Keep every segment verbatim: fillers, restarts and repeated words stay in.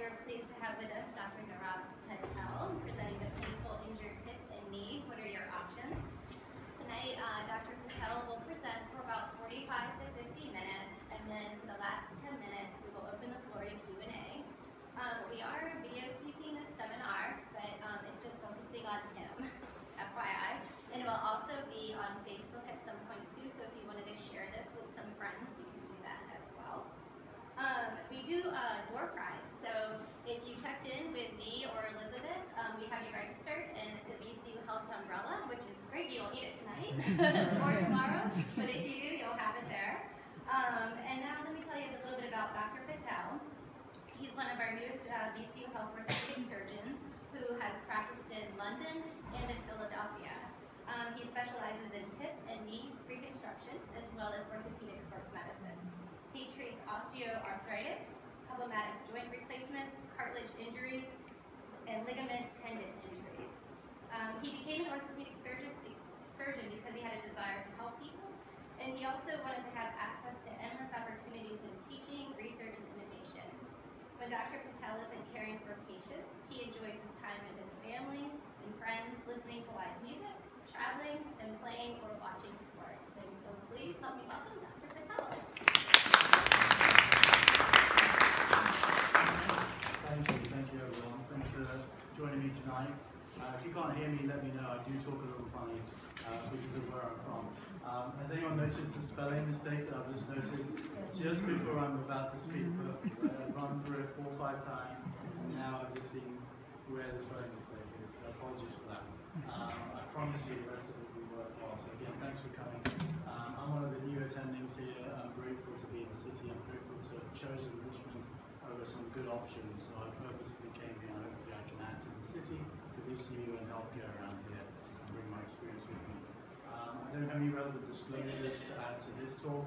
we are pleased to have with us Doctor Nirav Patel, presenting the painful injured hip and knee. What are your options? Tonight, uh, Doctor Patel will present for about forty-five to fifty minutes, and then for the last ten minutes, we will open the floor to Q and A. Um, we are videotaping this seminar, but um, it's just focusing on him, F Y I. And it will also be on Facebook at some point too, so if you wanted to share this with some friends, you can do that as well. Um, we do a door prize, so if you checked in with me or Elizabeth, um, we have you registered, and it's a V C U Health umbrella, which is great. You don't need it tonight or tomorrow, but if you do, you'll have it there. Um, and now let me tell you a little bit about Doctor Patel. He's one of our newest uh, V C U Health Orthopaedic surgeons who has practiced in London and in Philadelphia. Um, he specializes in hip and knee reconstruction as well as orthopedic sports medicine. He treats osteoarthritis, problematic joint replacements, cartilage injuries, and ligament tendon injuries. Um, he became an orthopedic surgeon, surgeon because he had a desire to help people, and he also wanted to have access to endless opportunities in teaching, research, and innovation. When Doctor Patel isn't caring for patients, he enjoys his time with his family and friends, listening to live music, traveling, and playing or watching sports. And so please help me welcome Doctor Patel. Thank you, thank you everyone. Thanks for joining me tonight. Uh, if you can't hear me, let me know. I do talk a little funny uh, because of where I'm from. Um, has anyone noticed the spelling mistake that I've just noticed just before I'm about to speak? But I've run through it four or five times, and now I've just seen where the spelling mistake is. So apologies for that. Um, I promise you the rest of it will be worthwhile. So again, thanks for coming. Um, I'm one of the new attendings here. I'm grateful to be in the city. I'm grateful to have chosen Richmond over some good options. So I purposefully came here. Hopefully I can add to the city, to V C U and healthcare around here, and bring my experience with me. Um, I don't have any relevant disclosures to add to this talk.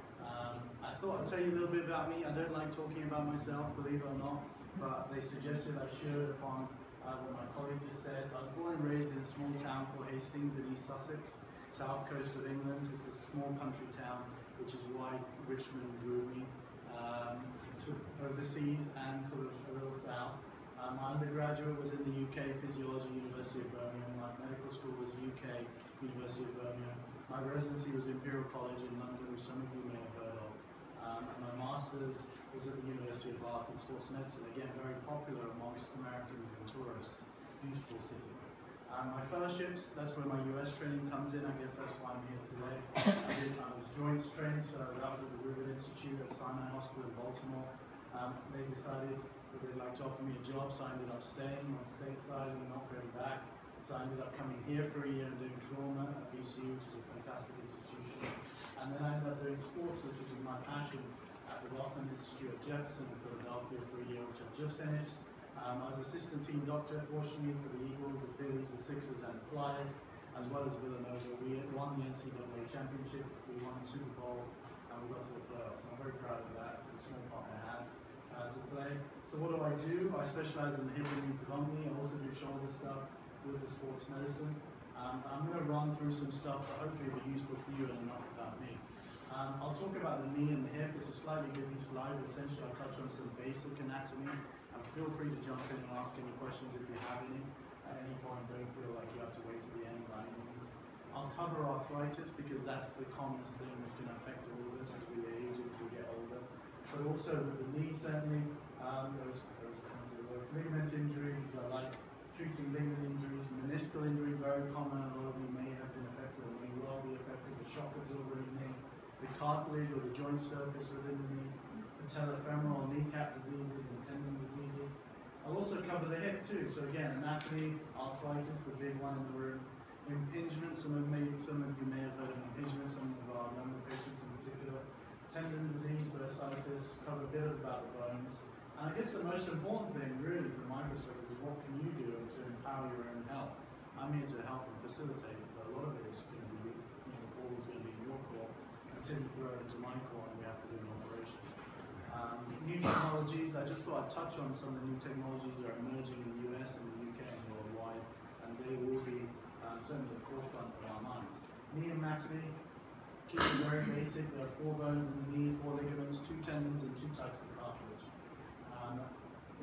Um, I thought I'd tell you a little bit about me. I don't like talking about myself, believe it or not, but they suggested I should upon uh, what my colleague just said. I was born and raised in a small town called Hastings in East Sussex, south coast of England. It's a small country town, which is why Richmond drew me um, to overseas and sort of a little south. Uh, my undergraduate was in the U K, Physiology, University of Birmingham. My medical school was U K, University of Birmingham. My residency was Imperial College in London, which some of you may have heard of. Um, and my master's was at the University of Bath in sports medicine, again, very popular amongst Americans and tourists. Beautiful city. Um, my fellowships, that's where my U S training comes in. I guess that's why I'm here today. I, did, I was joints trained, so that was at the River Institute at Sinai Hospital in Baltimore. Um, they decided that they'd like to offer me a job, so I ended up staying on stateside and not going back. So I ended up coming here for a year and doing trauma at V C U, which is a fantastic institution. And then I ended up doing sports, which is my passion, at the Rothman Institute at Jefferson in Philadelphia for a year, which I've just finished. Um, I was assistant team doctor, fortunately, for the Eagles, the Phillies, the Sixers, and the Flyers, as well as Villanova. We won the N C double A championship, we won the Super Bowl, and we got to the playoffs. I'm very proud of that, the small part I had uh, to play. So what do I do? I specialize in the hip and knee predominantly. I also do shoulder stuff with the sports medicine. Um, I'm going to run through some stuff that hopefully will be useful for you and enough about me. Um, I'll talk about the knee and the hip. It's a slightly busy slide. Essentially, I'll touch on some basic anatomy. And feel free to jump in and ask any questions if you have any. At any point, don't feel like you have to wait to the end by any means. I'll cover arthritis because that's the commonest thing that's going to affect all of us as we age, as we get older. But also with the knee, certainly, um, those, those, those ligament injuries. I like treating ligament injuries. Meniscal injury, very common. A lot of you may have been affected or may well be affected. The shock absorber in the knee, the cartilage or the joint surface within the knee, patellofemoral, kneecap diseases, and tendon diseases. I'll also cover the hip too. So again, anatomy, arthritis, the big one in the room. Impingement, some of, maybe, some of you may have heard of impingement, some of our younger patients in particular. Tendon disease, bursitis, cover a bit about the bones. And I guess the most important thing, really, from my perspective, is what can you do to empower your own health? I'm here to help and facilitate, but a lot of it is going to be, you know, always going to be in your court until you throw it into my court and we have to do an operation. Um, new technologies, I just thought I'd touch on some of the new technologies that are emerging in the U S and the U K and worldwide, and they will be um, certainly the forefront of our minds. Knee anatomy, keep it very basic. There are four bones in the knee, four ligaments, two tendons, and two types of cartilage. Um,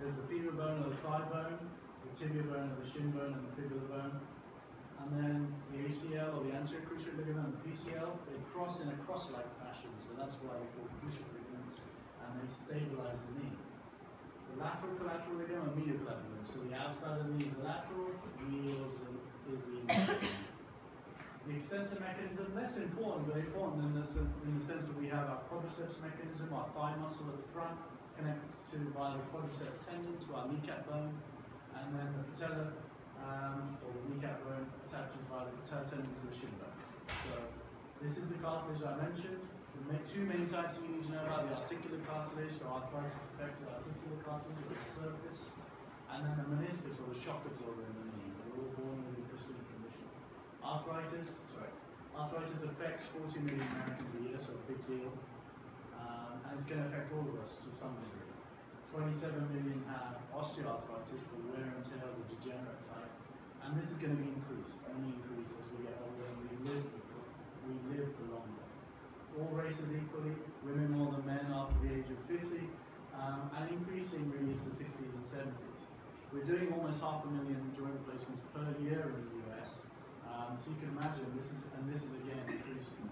There's the femur bone or the thigh bone, the tibia bone or the shin bone, and the fibula bone. And then the A C L or the anterior cruciate ligament and the P C L, they cross in a cross-like fashion, so that's why they're called cruciate ligaments, and they stabilize the knee. The lateral collateral ligament and medial collateral ligament, so the outside of the knee is the lateral, the medial is the, is the inner. The extensor mechanism, less important, but important in the, in the sense that we have our quadriceps mechanism, our thigh muscle at the front, connects to via the quadriceps tendon to our kneecap bone, and then the patella, um, or the kneecap bone, attaches via the patella tendon to the shin bone. So this is the cartilage I mentioned. The two main types we need to know about: the articular cartilage, so arthritis affects the articular cartilage, the surface, and then the meniscus or the shock absorber in the knee. We're all born with a preceding condition. Arthritis, sorry, arthritis affects forty million Americans a year, so a big deal. Um, and it's going to affect all of us to some degree. twenty-seven million have osteoarthritis, the wear and tear, the degenerate type. And this is going to be increased, only increase as we get older and we live for, we live for longer. All races equally, women more than men after the age of fifty, um, and increasing really is the sixties and seventies. We're doing almost half a million joint replacements per year in the U S. Um, so you can imagine this is, and this is again increasing.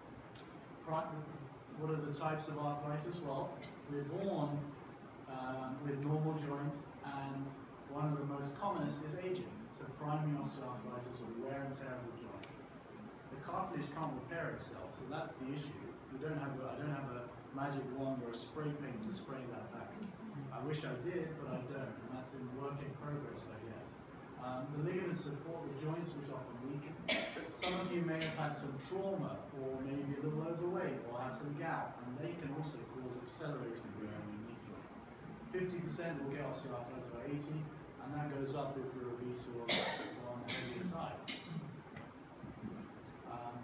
What are the types of arthritis? Well, we're born um, with normal joints, and one of the most commonest is aging. So primary osteoarthritis or wear and tear of the joint. The cartilage can't repair itself, so that's the issue. We don't have a, I don't have a magic wand or a spray paint to spray that back. I wish I did, but I don't, and that's in work in progress, I guess. Um, the ligaments support the joints, which often weaken. Some of you may have had some trauma, or maybe a little overweight, or have some gout, and they can also cause accelerated wear on your knee joint. fifty percent will get osteoarthritis by eighty, and that goes up if you're obese or on the heavier side. Um,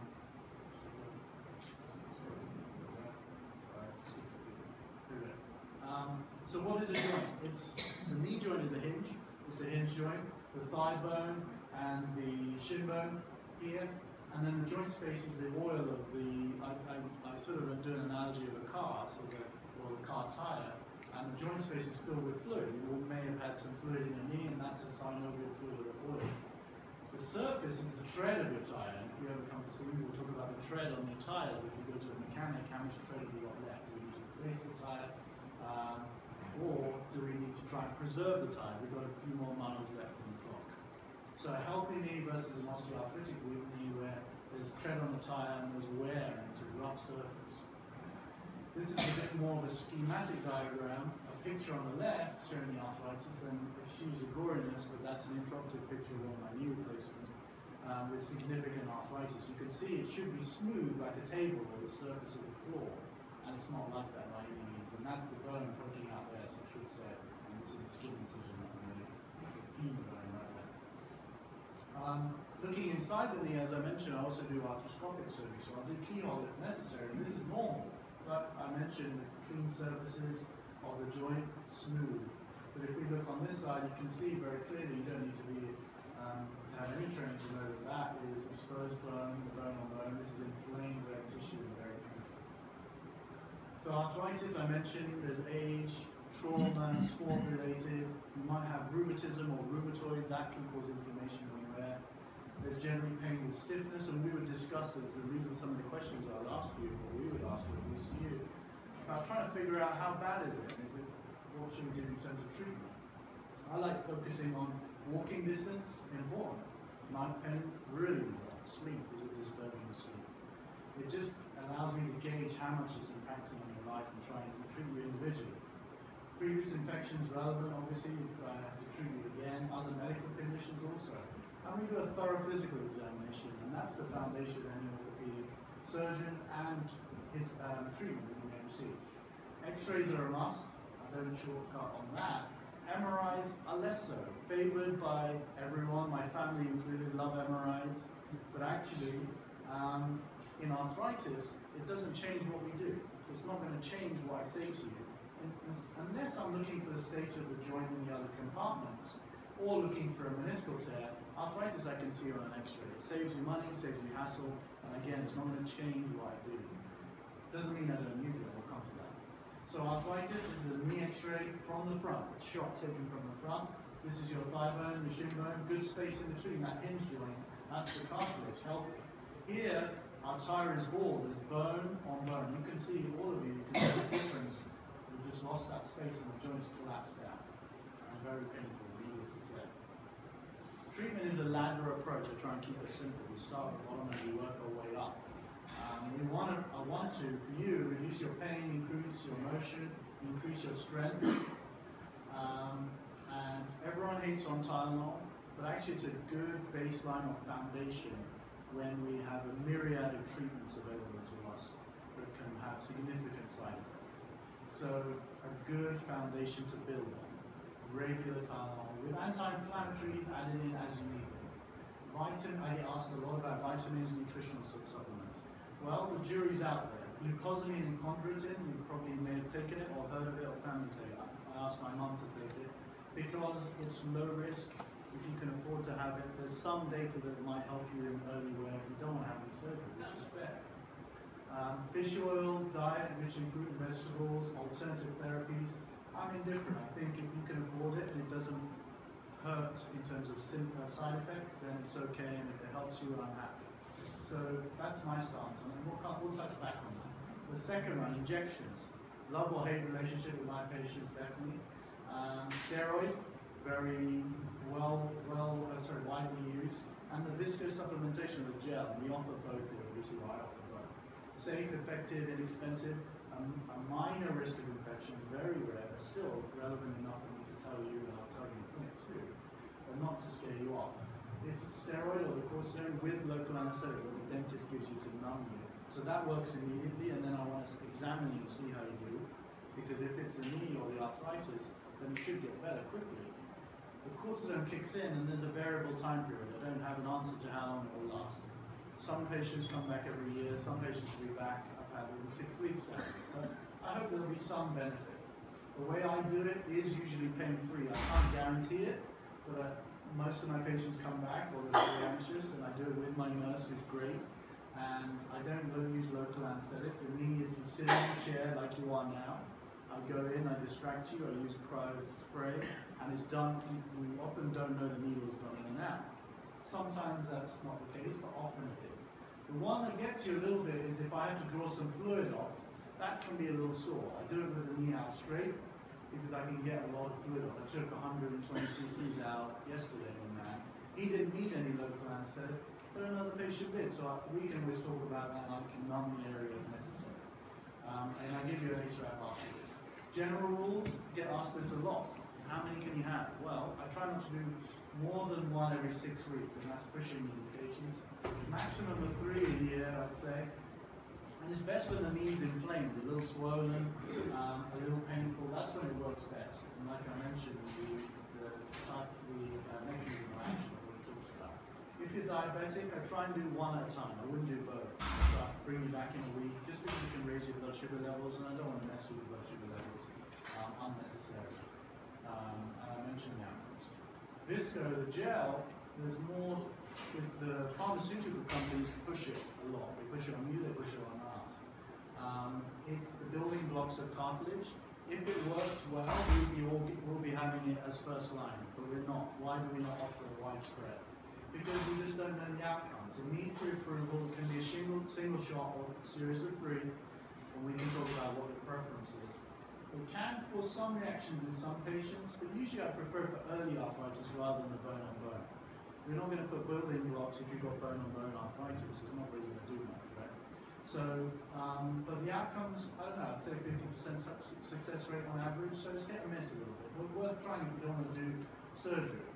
um, so what is a joint? It's, the knee joint is a hinge. It's a hinge joint. The thigh bone and the shin bone here, and then the joint space is the oil of the, I, I, I sort of do an analogy of a car, so the, or the car tire, and the joint space is filled with fluid. You may have had some fluid in your knee, and that's a synovial fluid of oil. The surface is the tread of your tire, and if you ever come to see me, we'll talk about the tread on your tires. If you go to a mechanic, how much tread have you got left? Do we need to replace the tire? Um, or do we need to try and preserve the tire? We've got a few more miles left on the clock. So a healthy knee versus an osteoarthritic knee where there's tread on the tire and there's wear and it's a rough surface. This is a bit more of a schematic diagram. A picture on the left showing the arthritis, and excuse the goriness, but that's an intraoperative picture of one of my knee replacements um, with significant arthritis. You can see it should be smooth like a table or the surface of the floor, and it's not like that by any means. And that's the bone poking out there, so I should say. And this is a skin incision that I'm making, the femur bone right there. Um, looking inside the knee, as I mentioned, I also do arthroscopic surgery, so I'll do keyhole if necessary. This is normal, but I mentioned clean surfaces of the joint, smooth. But if we look on this side, you can see very clearly, you don't need to be um, to have any training to know that that is exposed bone, the bone on bone. This is inflamed red tissue, very painful. So arthritis, I mentioned, there's age, trauma, sport-related. You might have rheumatism or rheumatoid, that can cause inflammation when you're there. There's generally pain with stiffness, and we would discuss this, and these are some of the questions I would ask you, or we would ask you at V C U, about trying to figure out how bad is it, is it, what should we do in terms of treatment. I like focusing on walking distance, important. Night pain, really important. Sleep, is it disturbing your sleep? It just allows me to gauge how much it's impacting on your life and trying to treat you individually. Previous infections relevant, obviously, if I have to treat you again, other medical conditions also. And we do a thorough physical examination, and that's the foundation of any orthopedic surgeon and his um, treatment that you may receive. X-rays are a must. I don't shortcut on that. M R Is are less so, favored by everyone, my family included, love M R Is, but actually, um, in arthritis, it doesn't change what we do. It's not going to change what I say to you, unless I'm looking for the state of the joint in the other compartments, or looking for a meniscal tear. Arthritis I can see on an X-ray. It saves you money, saves you hassle, and again, it's not going to change what I do. Doesn't mean I don't use it, we'll come to that. So So arthritis is a knee x-ray from the front. It's shot taken from the front. This is your thigh bone, your shin bone, good space in between, that hinge joint. That's the cartilage, healthy. Here, our tire is bald, there's bone on bone. You can see, all of you, you can see the difference. We've just lost that space and the joints collapsed down. And very painful, needless to say. Treatment is a ladder approach. I try and keep it simple. We start at the bottom and we work our way up. Um, we want to, I want to, for you, reduce your pain, increase your motion, increase your strength. Um, and everyone hates on Tylenol, but actually it's a good baseline or foundation when we have a myriad of treatments available to us that can have significant side effects. So a good foundation to build on. Regular Tylenol with anti-inflammatories added in as you need them. Vitamin, I get asked a lot about vitamins, nutritional supplements. Well, the jury's out there. Glucosamine and chondroitin, you probably may have taken it or heard of it or family take it. I asked my mum to take it because it's low risk if you can afford to have it. There's some data that might help you in early wear if you don't want to have any surgery, which is fair. Um, fish oil, diet, rich in fruit and vegetables, alternative therapies. I'm indifferent. I think if you can afford it and it doesn't hurt in terms of side effects, then it's okay, and if it helps you, I'm happy. So that's my stance, and we'll, we'll touch back on that. The second one, injections. Love or hate relationship with my patients, definitely. Um, steroid, very well, well, uh, sorry, widely used. And the viscous supplementation with gel, we offer both here, at least I offer both. Safe, effective, inexpensive. Um, a minor risk of infection, very rare, but still relevant enough for me to tell you, and I'll tell you in the clinic too, but not to scare you off. It's a steroid or the cortisone with local anesthetic that the dentist gives you to numb you. So that works immediately, and then I want to examine you and see how you do, because if it's the knee or the arthritis, then it should get better quickly. The cortisone kicks in, and there's a variable time period. I don't have an answer to how long it will last. Some patients come back every year, some patients will be back within six weeks. But I hope there'll be some benefit. The way I do it is usually pain-free. I can't guarantee it, but uh, most of my patients come back or they're very anxious, and I do it with my nurse, who's great. And I don't use local anesthetic. The knee is you sit in a chair like you are now. I go in, I distract you, I use cryo spray, and it's done. We often don't know the needle's gone in and out. Sometimes that's not the case, but often it is. The one that gets you a little bit is if I have to draw some fluid off, that can be a little sore. I do it with the knee out straight because I can get a lot of fluid off. I took one hundred twenty cc's out yesterday in a man. He didn't need any local anesthetic, but another patient did. So I, we can always talk about that, and I can numb the area if necessary. Um, and I give you an A-strap afterwards. General rules, get asked this a lot. How many can you have? Well, I try not to do more than one every six weeks, and that's pushing the indications. Maximum of three a year, I'd say. And it's best when the knee's inflamed, a little swollen, um, a little painful. That's when it works best. And like I mentioned, the, the type, the uh, mechanism of action that we talked about. If you're diabetic, I try and do one at a time. I wouldn't do both. So I bring you back in a week, just because it can raise your blood sugar levels, and I don't want to mess with your blood sugar levels um, unnecessarily. Um, and I mentioned the outcomes. Visco, the gel, there's more. The pharmaceutical companies push it a lot. They push it on you, they push it on us. Um, it's the building blocks of cartilage. If it worked well, we'll be, all, we'll be having it as first line, but we're not. Why do we not offer a widespread? Because we just don't know the outcomes. It needs pre-approval. It can be a single, single shot or a series of three, and we can talk about what the preference is. It can cause some reactions in some patients, but usually I prefer for early arthritis rather than the bone on bone. We're not going to put building blocks if you've got bone-on-bone arthritis. It's not really going to do much, right? So, um, but the outcomes, I don't know, I'd say fifty percent su success rate on average, so it's hit and miss a little bit. But worth trying if you don't want to do surgery.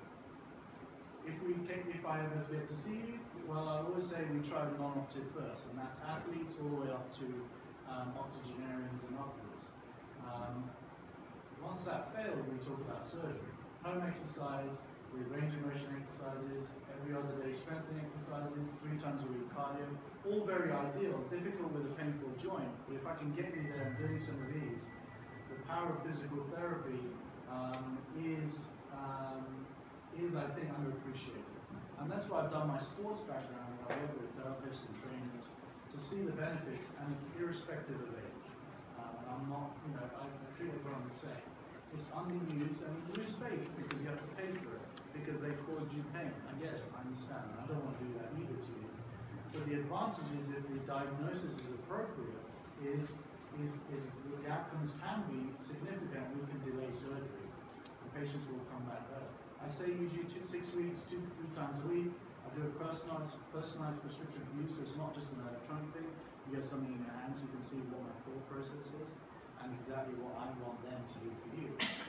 If we can, if I ever get to see you, well, I always say we try the non-operative first, and that's athletes all the way up to um, octogenarians and upwards. Um, once that fails, we talk about surgery. Home exercise, with range of motion exercises, every other day strengthening exercises, three times a week cardio, all very ideal, difficult with a painful joint, but if I can get you there and doing some of these, the power of physical therapy um, is, um, is, I think, underappreciated. And that's why I've done my sports background, where I work with therapists and trainers, to see the benefits, and it's irrespective of age. Um, and I'm not you know, I, I treat everyone the same. It's underused and you lose faith because you have to pay for it, because they caused you pain. I get it, I understand, and I don't want to do that either to you. But the advantage is if the diagnosis is appropriate, is, is, is the outcomes can be significant. We can delay surgery. The patients will come back better. I say usually two, six weeks, two to three times a week. I do a personalized, personalized prescription for you, so it's not just an electronic thing. You get something in your hands, you can see what my thought process is and exactly what I want them to do for you.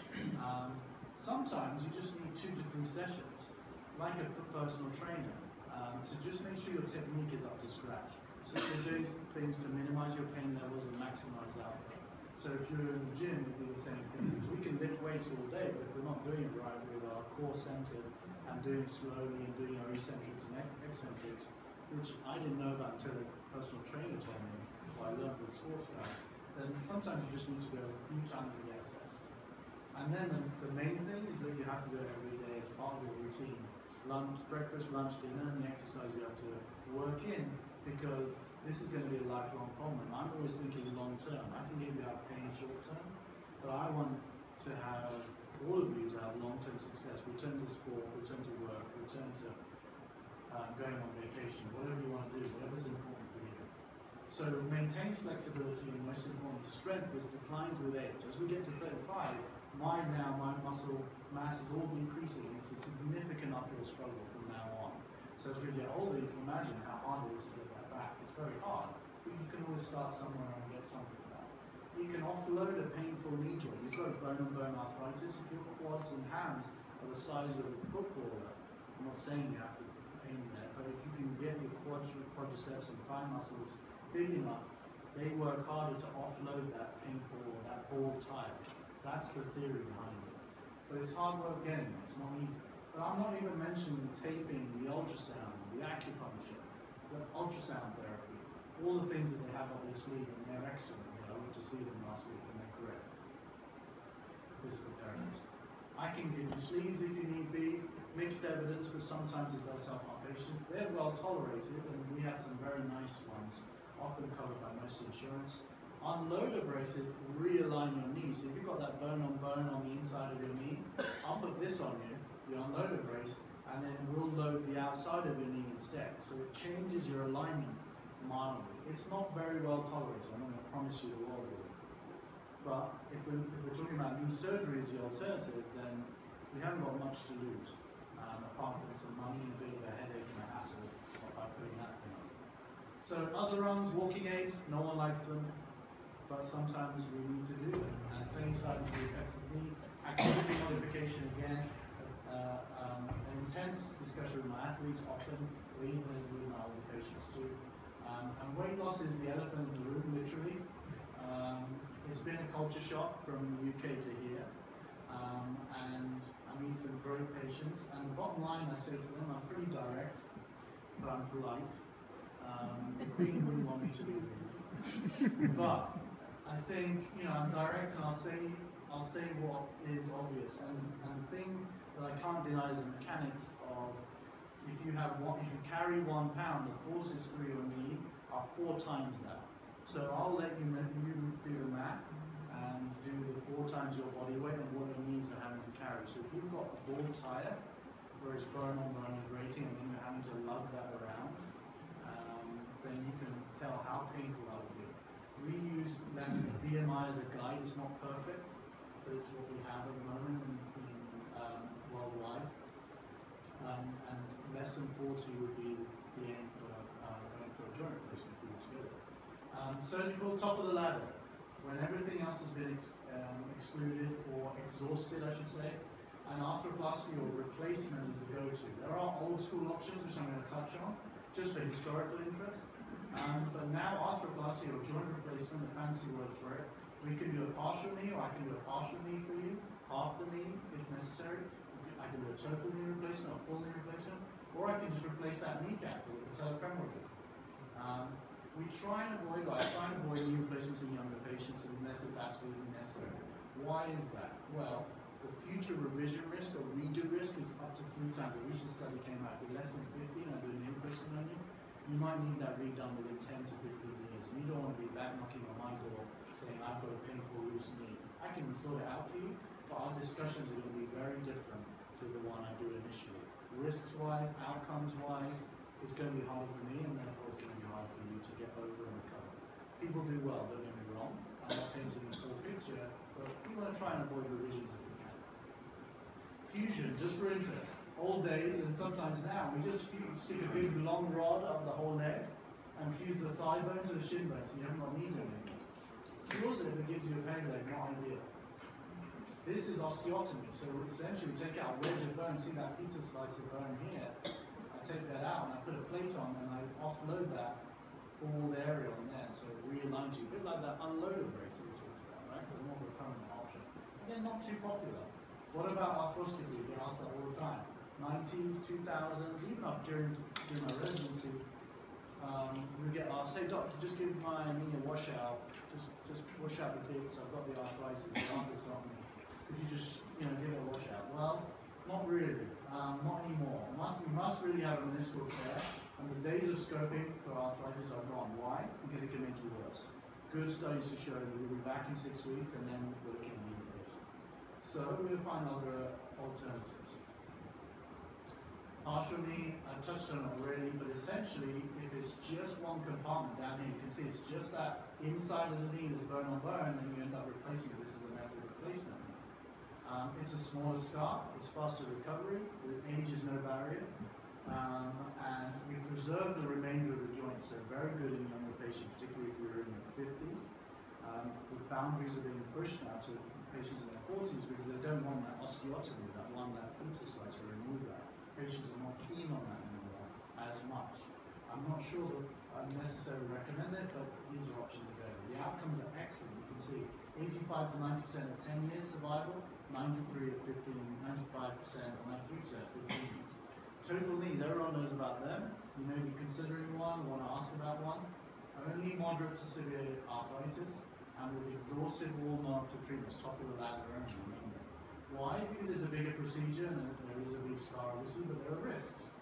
Um, sometimes you just need two to three sessions, like a personal trainer, um, to just make sure your technique is up to scratch. So if you're doing things to minimize your pain levels and maximize output. So if you're in the gym, it'd be the same thing. We can lift weights all day, but if we're not doing it right with our core centered and doing slowly and doing our eccentrics and eccentrics, which I didn't know about until a personal trainer told me, or I learned with sports guys, then sometimes you just need to go a few times to get assessed. And then the, the main thing is that you have to do it every day as part of your routine. Lunch, breakfast, lunch, dinner, and the exercise you have to work in, because this is going to be a lifelong problem. I'm always thinking long term. I can give you out pain short term, but I want to have all of you to have long term success. Return to sport, return to work, return to uh, going on vacation, whatever you want to do, whatever's important for you. So maintains flexibility and most importantly strength, which declines with age. As we get to thirty-five, mine now, my muscle mass is all decreasing. It's a significant uphill struggle from now on. So as we get older, you can imagine how hard it is to get that back. It's very hard, but you can always start somewhere and get something back. You can offload a painful knee joint. You've got bone-on-bone arthritis. If your quads and hams are the size of a footballer, I'm not saying you have to pain there, but if you can get your quads, quadriceps and thigh muscles big enough, they work harder to offload that painful, that ball type. That's the theory behind it. But it's hard work getting there. It's not easy. But I'm not even mentioning taping, the ultrasound, the acupuncture, the ultrasound therapy, all the things that they have up their sleeve, and they're excellent. I went to see them last week, and they're great. Physical therapists. I can give you sleeves if you need be, mixed evidence, but sometimes it does help our patients. They're well tolerated, and we have some very nice ones, often covered by most insurance. Unloader braces realign your knee. So if you've got that bone on bone on the inside of your knee, I'll put this on you, the unloader brace, and then we'll load the outside of your knee instead. So it changes your alignment mildly. It's not very well tolerated. I'm not going to promise you the world will. But if we're, if we're talking about knee surgery as the alternative, then we haven't got much to lose, um, apart from some money and a bit of a headache and a hassle by putting that thing on. So other rungs, walking aids, no one likes them, but sometimes we need to do them. And same side as the effective knee. Activity modification again, uh, um, an intense discussion with my athletes often, or even as with my older patients too. Um, and weight loss is the elephant in the room, literally. Um, it's been a culture shock from the U K to here. Um, and I meet some great patients. And the bottom line I say to them, I'm pretty direct, but I'm polite. Um, the Queen wouldn't want me to be rude. But I think, you know, I'm direct and I'll say I'll say what is obvious. And, and the thing that I can't deny is the mechanics of if you have one, if you carry one pound, the forces through your knee are four times that. So I'll let you, you do the math and do the four times your body weight and what your knees are having to carry. So if you've got a ball tire, where it's bone on bone and grating, and then you're having to lug that around, um, then you can tell how painful that will be. We use less B M I as a guide. It's not perfect, but it's what we have at the moment in, in, um, worldwide. Um, and less than forty would be the aim for uh, going for a joint replacement if we were to get it. Um, surgical, top of the ladder. When everything else has been ex um, excluded or exhausted, I should say, and arthroplasty or replacement is the go-to. There are old school options, which I'm going to touch on, just for historical interest. Um, but now arthroplasty or joint replacement, a fancy word for it, we can do a partial knee, or I can do a partial knee for you, half the knee if necessary. I can do a total knee replacement or full knee replacement, or I can just replace that kneecap with a patellofemoral joint. Um, we try and avoid, I try and avoid knee replacements in younger patients unless it's absolutely necessary. Why is that? Well, the future revision risk or redo risk is up to three times. A recent study came out with less than fifteen, I do an in-person on you. You might need that redone within ten to fifteen years. You don't want to be back knocking on my door saying, I've got a painful loose sort it out for you, but our discussions are going to be very different to the one I do initially. Risks-wise, outcomes-wise, it's going to be hard for me, and therefore it's going to be hard for you to get over and recover. People do well, don't get me wrong. I'm not painting the full picture, but we want to try and avoid revisions if we can. Fusion, just for interest. Old days, and sometimes now, we just stick a big long rod up the whole leg and fuse the thigh bone to the shin bone, so you haven't got knee doing anything. Cures it, but gives you a peg leg, not ideal. This is osteotomy, so essentially we take out a wedge of bone, see that pizza slice of bone here? I take that out and I put a plate on and I offload that whole area on there, so it realigns you. A bit like that unloader brace that we talked about, right? It's more of a permanent option. Again, not too popular. What about arthroscopy? We get asked that all the time. nineties, two thousands, even up during, during my residency, um, we get asked, hey doctor, just give my knee a washout, just, just wash out the bits, I've got the arthritis, the arthritis got me. Could you just, you know, give it a washout? Well, not really, um, not anymore. Must, you must really have a meniscal tear, and the days of scoping for arthritis are gone. Why? Because it can make you worse. Good studies to show that we'll be back in six weeks, and then we're looking at knee replacement. So we'll find other alternatives. Partial knee, I've touched on it already, but essentially, if it's just one compartment down here, you can see it's just that inside of the knee that's bone on bone, and you end up replacing this as a method replacement. Um, it's a smaller scar, it's faster recovery, with age is no barrier, um, and we preserve the remainder of the joint, so very good in younger patients, particularly if you're in your fifties. Um, the boundaries are being pushed now to patients in their forties because they don't want that osteotomy, that one, that pizza slice, or remove that. Patients are not keen on that anymore as much. I'm not sure that I necessarily recommend it, but these are options available. The outcomes are excellent. You can see eighty-five to ninety percent at ten years survival, ninety-three at fifteen, ninety-five percent or ninety-three percent at fifteen years. Total knees, everyone knows about them. You may be considering one, want to ask about one. Only moderate to severe arthritis, and with exhaustive wall marker treatments, top of the ladder only, remember. Why? Because it's a bigger procedure and there is a big scar obviously, but there are risks.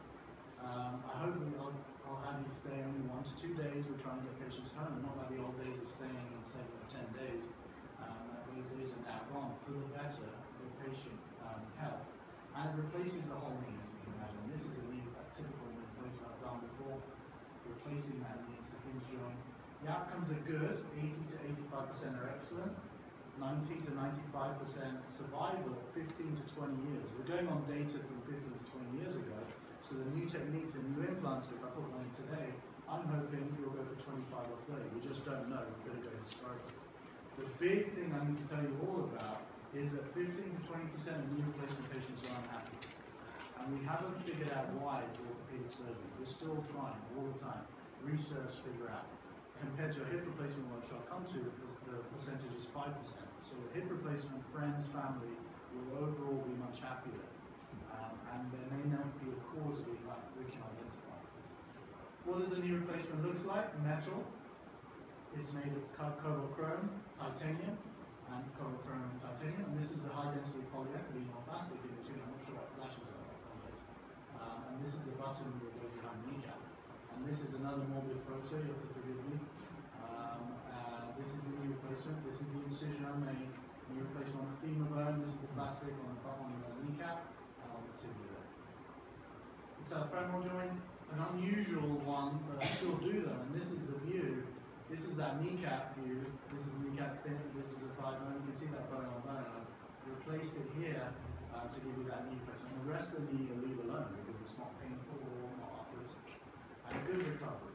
Um, I hope that I'll, I'll have you stay only one to two days. We're trying to get patients home, and not like the old days of staying in seven or ten days. Um, those days are now gone, for the better for patient um, health. And it replaces the whole knee, as you can imagine. This is a knee, a typical knee replacement I've done before. Replacing that knee, it's a hinge joint. The outcomes are good, eighty to eighty-five percent are excellent, ninety to ninety-five percent survival, fifteen to twenty years. We're going on data from fifteen to twenty years ago, so the new techniques and new implants, if I put one in today, I'm hoping we'll go for twenty-five or thirty. We just don't know, we're going to go historically. The big thing I need to tell you all about is that fifteen to twenty percent of knee replacement patients are unhappy. And we haven't figured out why it's orthopedic surgery. We're still trying all the time. Research figure out. Compared to a hip replacement, which I'll come to, the percentage is five percent. So a hip replacement, friends, family will overall be much happier. Um, and there may not be a cause of it like we can identify. What does a knee replacement look like? Metal. It's made of cobalt chrome, titanium, and cobalt chrome and titanium. And this is the high density polyethylene or plastic in between. I'm not sure what flashes are like on it. Um, and this is the button that goes behind the kneecap. And this is another morbid photo, you have to forgive me. Um, uh, this is the knee replacement, this is the incision I made. Knee replacement on the femur bone, this is the plastic on the on the kneecap, and on the tibia. Patellofemoral joint, an unusual one, but I still do them, and this is the view. This is that kneecap view, this is the kneecap thin, this is a thigh bone, you can see that bone on bone. I've replaced it here uh, to give you that knee replacement. And the rest of the knee you'll leave alone because it's not painful or not arthritic. And good recovery.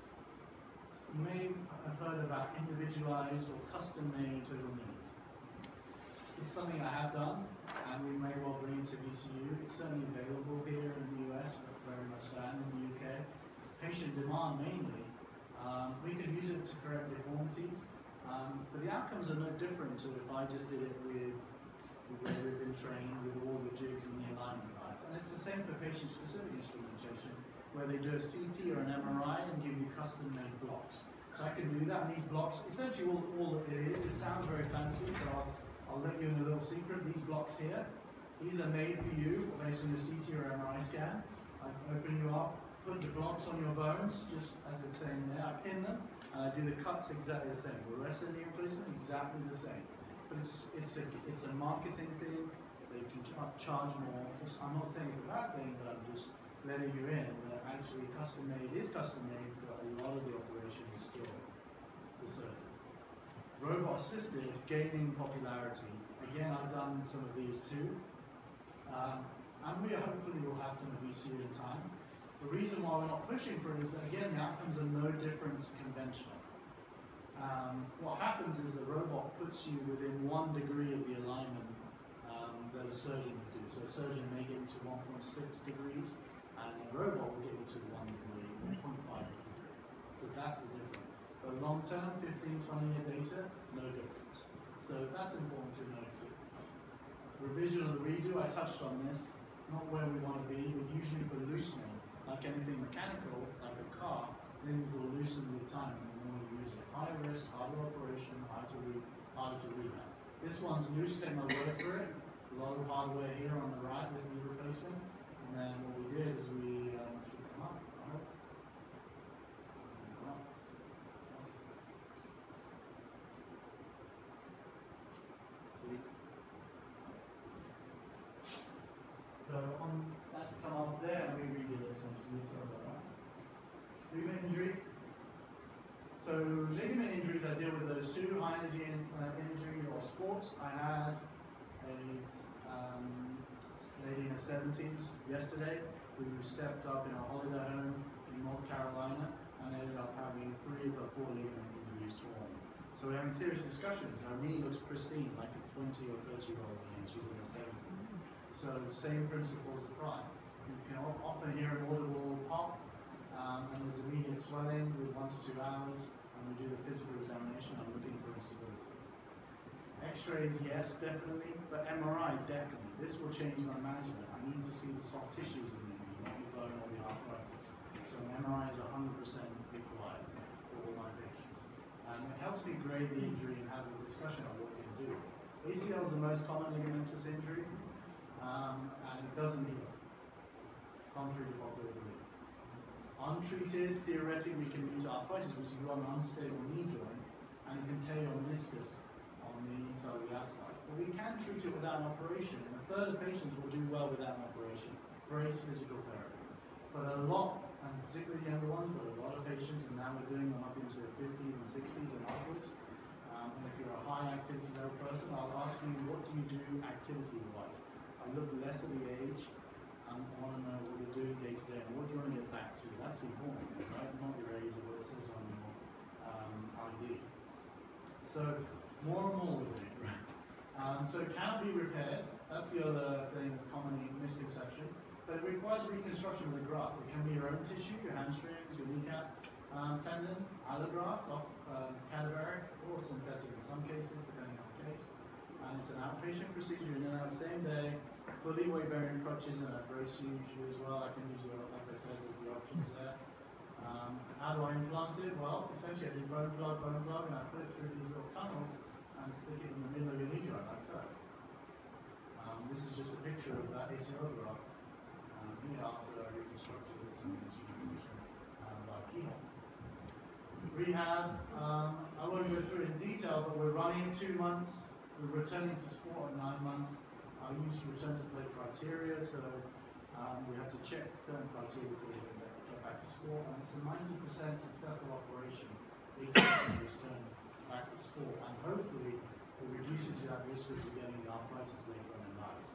You may have heard about individualized or custom-made total knees. It's something I have done, and we may well bring it to V C U. It's certainly available here in the U S, but very much so, and in the U K. Patient demand mainly. Um, we could use it to correct deformities, um, but the outcomes are no different to if I just did it with, with where we've been trained, with all the jigs and the alignment guides. And it's the same for patient-specific instrumentation, where they do a C T or an M R I and give you custom-made blocks. So I can do that, and these blocks, essentially all, all that it is, it sounds very fancy, but I'll, I'll let you in a little secret. These blocks here, these are made for you based on your C T or M R I scan. I open you up, put the blocks on your bones, just as it's saying there, I pin them, and I do the cuts exactly the same. The rest of the knee replacement, exactly the same. but it's it's a it's a marketing thing. They can ch charge more. It's, I'm not saying it's a bad thing, but I'm just letting you in that actually custom made is custom made, but a lot of the operation is still the surgeon. Robot assisted gaining popularity. Again, I've done some of these too, um, and we hopefully will have some of V C U in time. The reason why we're not pushing for it is that, again, the outcomes are no different to conventional. Um, what happens is the robot puts you within one degree of the alignment um, that a surgeon would do. So a surgeon may get you to one point six degrees, and a robot will get you to one degree, one point five degree. So that's the difference. But long term, fifteen, twenty year data, no difference. So that's important to know too. Revision of the redo, I touched on this, not where we want to be, but usually for loosening, like anything mechanical, like a car, things will loosen with time. High risk, harder operation, hard to read, harder to read that. This one's loose, take my word for it. A lot of hardware here on the right, this knee replacement. And then what we did is we um, should come up, I hope. Come up. See? So on that's come up there, and we redid it essentially, sorry about that. Ligament injury. So ligament injuries, I deal with those two, high energy in, uh, injury or sports. I had a um, lady in her seventies yesterday who stepped up in a holiday home in North Carolina and ended up having three of her four ligament injuries torn. So we're having serious discussions. Her knee looks pristine, like a twenty or thirty year old knee, and she's in her seventies. So same principles apply. You can often hear an audible pop. Um, and there's immediate swelling with one to two hours, and we do the physical examination. I'm looking for instability. X-rays, yes, definitely, but M R I, definitely. This will change my management. I need to see the soft tissues in the knee, not the bone or the arthritis. So an M R I is one hundred percent required for all my patients. And it helps me grade the injury and have a discussion on what we can do. A C L is the most common ligamentous injury, um, and it doesn't heal, contrary to popular belief. Untreated, theoretically, we can lead to arthritis, which is an unstable knee joint, and you can tear your meniscus on the inside or the outside. But we can treat it without an operation, and a third of patients will do well without an operation. Brace physical therapy. But a lot, and particularly the younger ones, but a lot of patients, and now we're doing them up into the fifties and sixties and upwards. Um, and if you're a high activity level person, I'll ask you, what do you do activity-wise? I look less at the age. I want to know what you're doing day to day and what do you want to get back to. That's important, right? Not your age or what it says on your um, I D. So more and more we're doing, right? Um, so it can be repaired. That's the other thing that's commonly misconception. But it requires reconstruction of the graft. It can be your own tissue, your hamstrings, your kneecap um, tendon, allograft, off uh, cadaveric, or synthetic in some cases, depending on the case. And it's an outpatient procedure, and then that same day, fully weight-bearing crutches and a brace usually as well. I can use, well, like I said, there's the options there. Um, how do I implant it? Well, essentially I do bone plug, bone plug, and I put it through these little tunnels and stick it in the middle of your knee joint, like so. Um, this is just a picture of that A C L graft um, after I reconstructed with some instrumentation um, by keyhole. Rehab, um, I won't go through it in detail, but we're running two months. We're returning to sport in nine months. I use return to play criteria, so um, we have to check certain criteria before we get back to sport, and it's a ninety percent successful operation, eighty percent return back to sport, and hopefully it reduces that risk of getting the arthritis later on in life.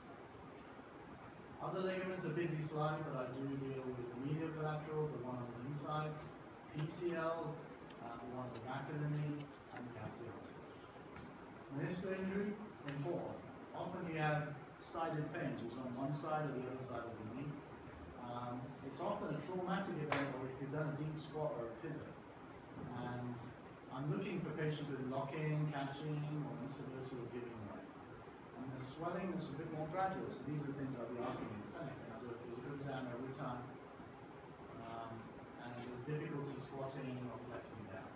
Other ligaments, a busy slide, but I do deal with the medial collateral, the one on the inside, P C L, uh, the one at the back of the knee, and the calcium. Meniscal injury, important. Often you have sided pains, which is on one side or the other side of the knee. Um, it's often a traumatic event, or if you've done a deep squat or a pivot. And I'm looking for patients with locking, catching, or instability or giving way. And the swelling is a bit more gradual, so these are things I'll be asking in the clinic, and I'll do a physical exam every time. Um, and there's difficulty squatting or flexing down.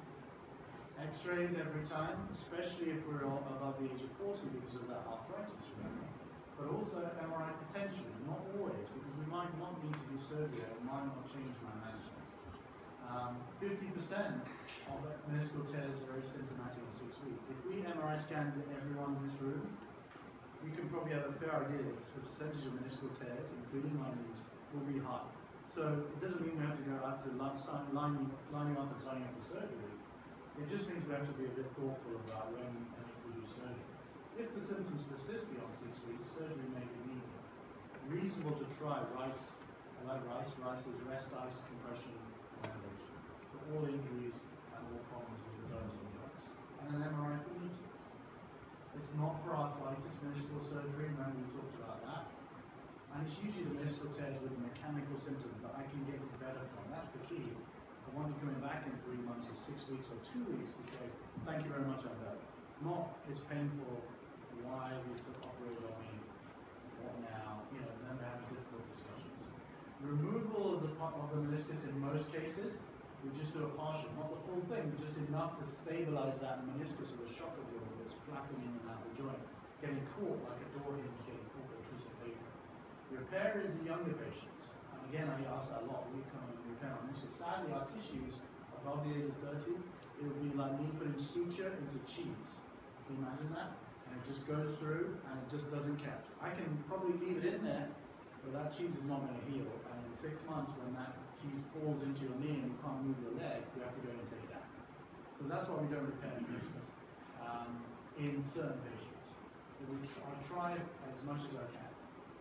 X-rays every time, especially if we're above the age of forty because of that arthritis, remember? But also M R I potentially, not always, because we might not need to do surgery, it might not change my management. fifty percent of meniscal tears are asymptomatic in six weeks. If we M R I scanned everyone in this room, you can probably have a fair idea that the percentage of meniscal tears, including linings, will be high. So it doesn't mean we have to go out to lining, lining up and signing up for surgery. It just means we have to be a bit thoughtful about when and if we do surgery. If the symptoms persist beyond six weeks, surgery may be needed. Reasonable to try RICE. I like RICE. RICE is rest, ice, compression, and elevation. For all injuries and all problems with the bones and joints. And an M R I for knee. It's not for arthritis, meniscal surgery, remember we talked about that. And it's usually the meniscal tears with the mechanical symptoms that I can get better from. That's the key. I want you coming back in three months or six weeks or two weeks to say, thank you very much, I'm better. Not, it's painful, why we still operated on me, what now, you know, and then we have difficult discussions. Removal of the, of the meniscus in most cases, we just do a partial, not the full thing, but just enough to stabilize that meniscus with a shock absorber that's flapping in and out of the joint, getting caught like a door hinge getting caught with a piece of paper. Repair is in younger patients. And again, I ask that a lot. We come and repair on this. Sadly, our tissues above the age of thirty, it would be like me putting suture into cheese. Can you imagine that? And it just goes through and it just doesn't catch. I can probably leave it in there, but that cheese is not going to heal. And in six months, when that cheese falls into your knee and you can't move your leg, you have to go and take it out. So that's why we don't repair meniscus um, in certain patients. We try, I try as much as I can.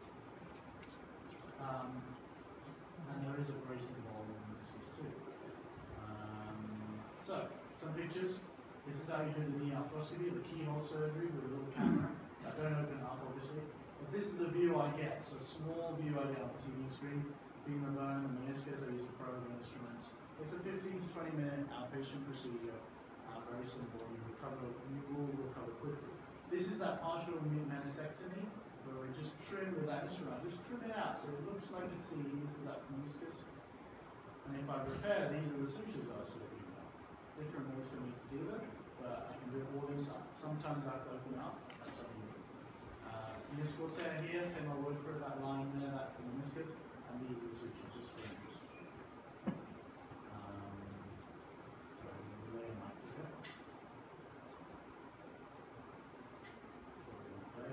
Um, and there is a brace involved in meniscus too. Um, so, some pictures. This is how you do the knee arthroscopy, the keyhole surgery with a little camera. I don't open it up, obviously. But this is the view I get. So, small view I get on the T V screen. Femur bone, the meniscus, I use a probe and instruments. It's a fifteen to twenty minute outpatient procedure. Uh, very simple. You recover, you will recover quickly. This is that partial meniscectomy, where we just trim with that instrument. Just trim it out so it looks like a C. This is that meniscus. And if I repair, these are the sutures I was talking about. Different ways for me to do it, but I can do it all inside. Sometimes I have to open it up. That's unusual. Uh, meniscal tear here, take my word for it, that line there, that's the meniscus. And these are the sutures, just for interest. Um, so there's a delay in my clicker. Okay.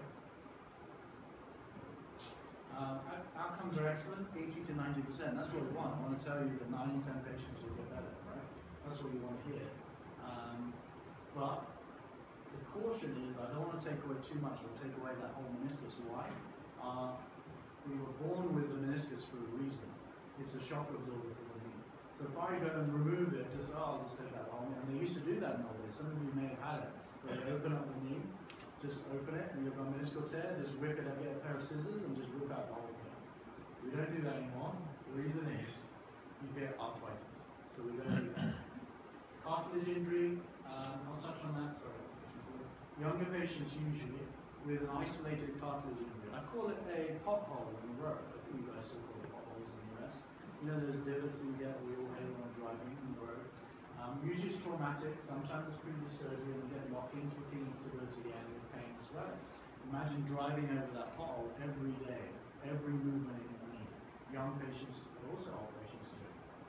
Um, outcomes are excellent, eighty to ninety percent. That's what we want. I want to tell you that nine in ten patients will get better, right? That's what we want to hear. Um, but the caution is I don't want to take away too much or take away that whole meniscus. Why? Uh, We were born with the meniscus for a reason. It's a shock absorber for the knee. So if I go and remove it, just, oh, I'll just take that home. And they used to do that in old days. Some of you may have had it. Where they open up the knee, just open it, and you've got a meniscal tear, just rip it and get a pair of scissors and just rip out the whole thing. We don't do that anymore. The reason is you get arthritis. So we don't do that. Cartilage injury, um, I'll touch on that, sorry. Younger patients usually with an isolated cartilage injury. I call it a pothole in the road. I think you guys still call it potholes in the U S. You know those divots that you get where you all hate when driving in the road. Um, usually it's traumatic, sometimes it's previous surgery and you get locking, clicking instability and you're pain and swelling. Imagine driving over that pothole every day, every movement in your knee. Young patients, but also old patients too.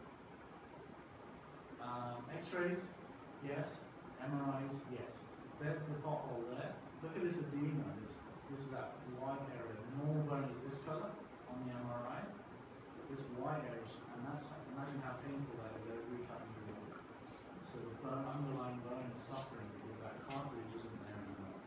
Um, X-rays, yes. M R Is, yes. There's the pothole there. Look at this edema, this, this is that white area. The normal bone is this color on the M R I. This white area, and that's, imagine how painful that is every time you walk. So the bone, underlying bone is suffering because that cartilage isn't there anymore.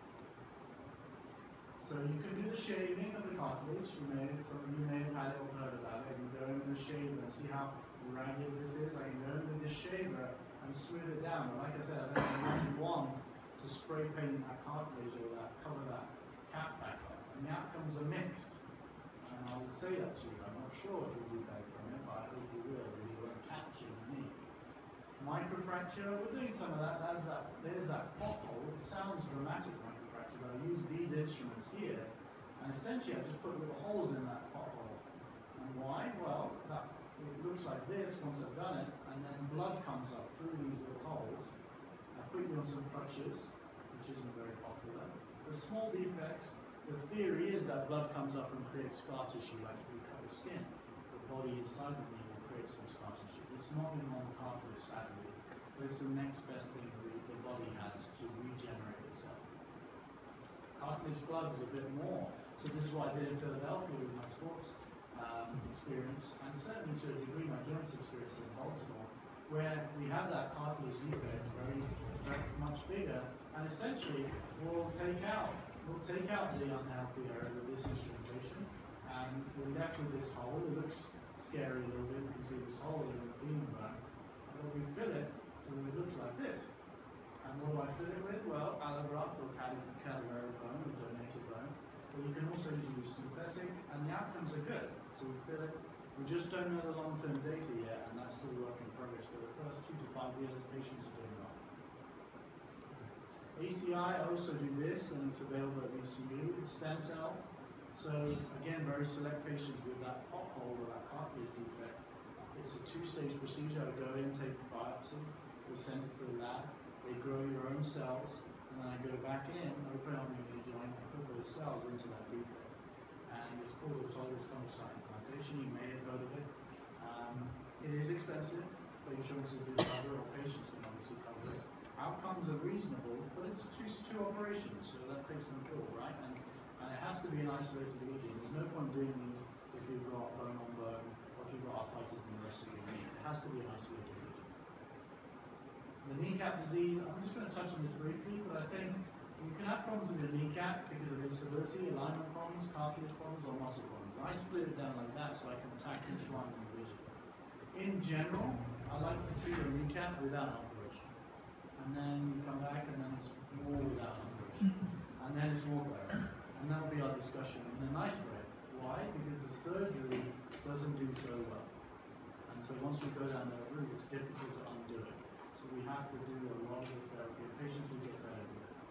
So you can do the shaving of the cartilage. You may, some of you may have had it or heard about it. You go in with a shaver and see how ragged this is. I can go in with this shaver and smooth it down. But like I said, I don't imagine one to spray paint that cartilage or that, cover that cap back up. And the outcomes are mixed. And I will say that to you. I'm not sure if you'll do better from it, but I hope you will, because you won't catch it in me. Microfracture, we're doing some of that. There's that, there's that pothole. It sounds dramatic, microfracture, but I use these instruments here. And essentially, I just put little holes in that pothole. And why? Well, that, it looks like this once I've done it, and then blood comes up through these little holes. I put you on some crutches, which isn't very popular. For small defects, the theory is that blood comes up and creates scar tissue, like if you cut the skin. The body inside the knee will create some scar tissue. It's not in on cartilage, sadly, but it's the next best thing the, the body has to regenerate itself. Cartilage blood is a bit more. So this is what I did in Philadelphia with my sports um, experience, and certainly to a degree my joints experience in Baltimore, where we have that cartilage defect very, very much bigger, and essentially we'll take out we'll take out the unhealthy area with this instrumentation, and we're left with this hole. It looks scary a little bit. You can see this hole in the femur bone, but we fill it so that it looks like this. And what do I fill it with? Well, allograft or cadaveric bone, or donated bone. But you can also use synthetic, and the outcomes are good. So we fill it. We just don't know the long-term data yet, and that's still work in progress. For the first two to five years, patients are doing well. A C I, I also do this, and it's available at V C U. It's stem cells. So again, very select patients with that pothole or that cartilage defect. It's a two-stage procedure. I go in, take a biopsy, we send it to the lab. They grow your own cells, and then I go back in, open up your knee joint, and put those cells into that defect. And it's called autologous fungicide implantation. You may have heard of it. Um, it is expensive, but insurances do cover, or patients can obviously cover it. Outcomes are reasonable, but it's two, two operations, so that takes some thought, right? And, and it has to be an isolated lesion. There's no point doing these if you've got bone on bone, or if you've got arthritis in the rest of your knee. It has to be an isolated lesion. The kneecap disease, I'm just going to touch on this briefly, but I think you can have problems with your kneecap because of instability, alignment problems, cartilage problems, or muscle problems. I split it down like that so I can attack each one individually. In general, I like to treat a kneecap without an operation. And then you come back and then it's more without an operation. And then it's more better. And that'll be our discussion in a nice way. Why? Because the surgery doesn't do so well. And so once we go down that route, it's difficult to undo it. So we have to do a lot of therapy. Patients will get better with it.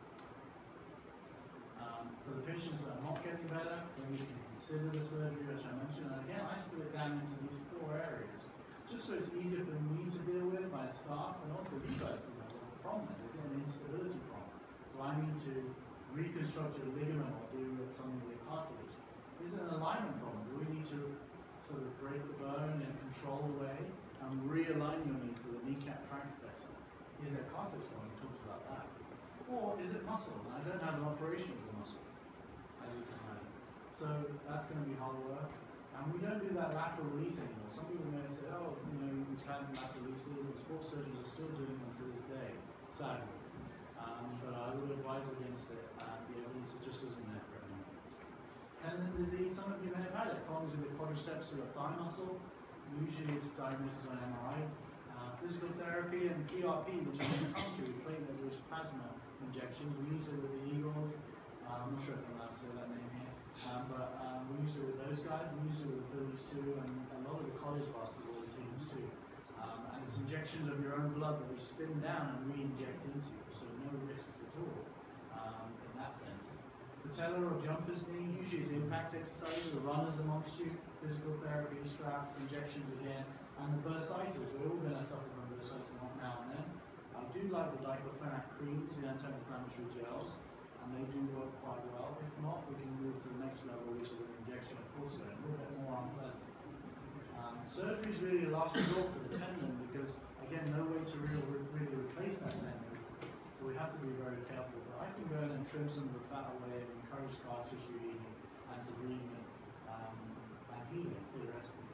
Um, for the patients that are not getting better, then we can consider the surgery, which I mentioned. And again, I split it down into these four areas, just so it's easier for me to deal with, my staff, and also you guys to know what the problem is. Is it an instability problem? Do I need to reconstruct your ligament or do something with your cartilage? Is it an alignment problem? Do we need to sort of break the bone and control the way and realign your knee so the kneecap tracks better? Is it cartilage problem? We talked about that. Or is it muscle? And I don't have an operation for muscle, as you can imagine. So that's going to be hard work. And we don't do that lateral release anymore. Some people may say, oh, you know, we've had lateral releases, and sports surgeons are still doing them to this day, sadly. Um, but I would advise against it, and the evidence just isn't there for anyone. Tendon disease, some of you may have had it, problems with the quadriceps or the thigh muscle. Usually it's diagnosed on M R I. Uh, physical therapy and P R P, which is in the country, platelet-rich plasma injections. We use it with the Eagles. Uh, I'm not sure if I'm allowed to say that name here. Um, but um, we use it with those guys. We use it with the Phillies too, and a lot of the college basketball teams too. Um, and it's injections of your own blood that we spin down and re-inject into you, so no risks at all um, in that sense. Patellar or jumper's knee, usually it's impact exercises, the runners amongst you, physical therapy, strap, injections again, and the bursitis. We're all going to suffer from bursitis now and then. I do like the diclofenac creams, the anti-inflammatory gels, and they do work quite well. If not, we can move to the next level, which is an injection of cortisone, a little bit more unpleasant. Um, surgery is really the last resort for the tendon because, again, no way to really, really replace that tendon. So we have to be very careful. But I can go in and trim some of the fat away and encourage scar tissue healing and debridement um, and healing, theoretically.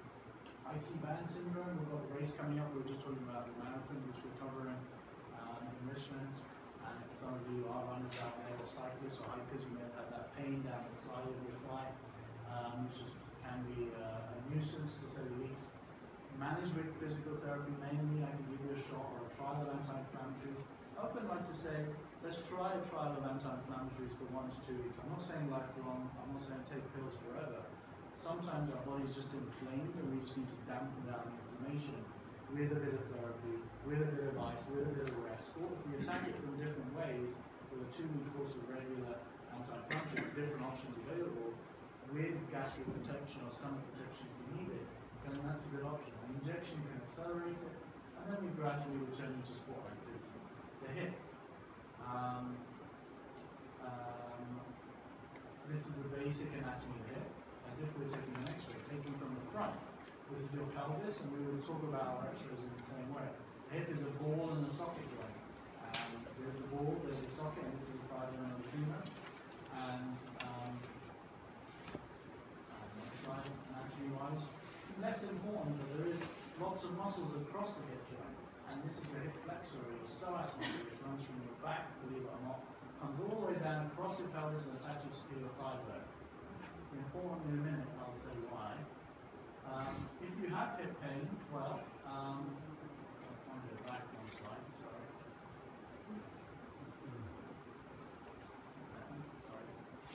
I T band syndrome, we've got a race coming up. We were just talking about the marathon, which we're covering um, in Richmond. And if some of you are runners out there, or cyclists or hikers, you may have had that pain down the side of your thigh, um, which is, can be uh, a nuisance to say the least. Managed with physical therapy, mainly I can give you a shot or a trial of anti-inflammatories. I often like to say, let's try a trial of anti-inflammatories for one to two weeks. I'm not saying lifelong, I'm not saying take pills forever. Sometimes our body's just inflamed and we just need to dampen down the inflammation with a bit of therapy, with a bit of ice, with a bit of rest. Or if we attack it from different ways, with a two-week course of regular anti-inflammatory, different options available, with gastric protection or stomach protection if you need it, then that's a good option. An injection can accelerate it, and then we gradually return you to sport activity. The hip. Um, um, this is the basic anatomy of the hip, as if we're taking an x-ray, taking from the front. This is your pelvis, and we will talk about our x-rays in the same way. A hip is a ball and a socket joint. And there's a ball, there's a socket, and this is the fiber and the femur. And um, next slide, anatomy-wise, less important, but there is lots of muscles across the hip joint. And this is your hip flexor, or your psoas muscle, which runs from your back, believe it or not, comes all the way down across your pelvis and attaches to your thigh bone. Important in a minute, I'll say why. Um, if you have hip pain, well, um, I'll go back one slide, sorry. Sorry.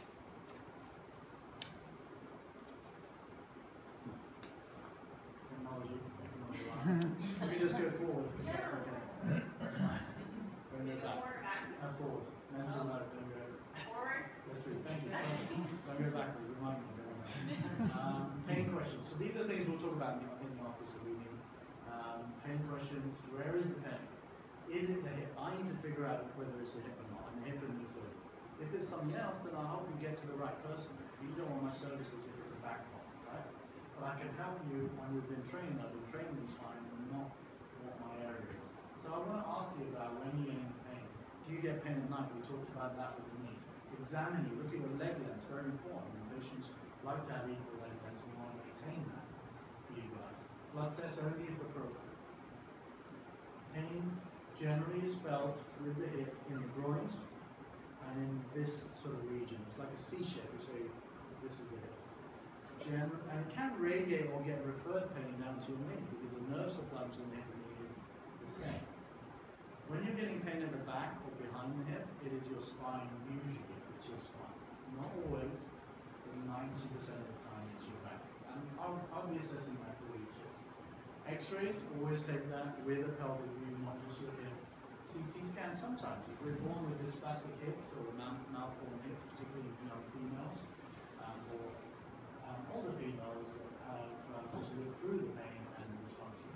Technology, technology. Let me just go forward. That's okay. That's fine. Don't go back. Go forward. Mental note, don't go. Forward. Yes, please. Thank you. Don't go backwards. Remind me. Um, pain questions. So these are things we'll talk about in the, in the office of reading. Um, pain questions. Where is the pain? Is it the hip? I need to figure out whether it's a hip or not. And the hip and the foot. If it's something else, then I'll help you get to the right person. You don't want my services if it's a back problem, right? But I can help you when we've been trained. I've been trained in spine and not what my area is. So I want to ask you about when you're getting pain. Do you get pain at night? We talked about that with the knee. Examine you. Look at your leg length. Very important. Patients like to have equal leg length, we want to maintain that for you guys. Blood tests only if appropriate. Pain generally is felt with the hip in the groins and in this sort of region. It's like a C shape. We say this is the hip. Gen and it can radiate or get referred pain down to your knee because the nerve supply to the hip and knee is the same. When you're getting pain at the back or behind the hip, it is your spine usually. It's your spine. Not always. ninety percent of the time it's your back. And I'll, I'll be assessing that for you too. X-rays, always take that with a pelvic view, not just your hip. C T scan sometimes. If we're born with a spastic hip or a malformed hip, particularly young females, um, or um, older females that have um, just lived through the pain and dysfunction.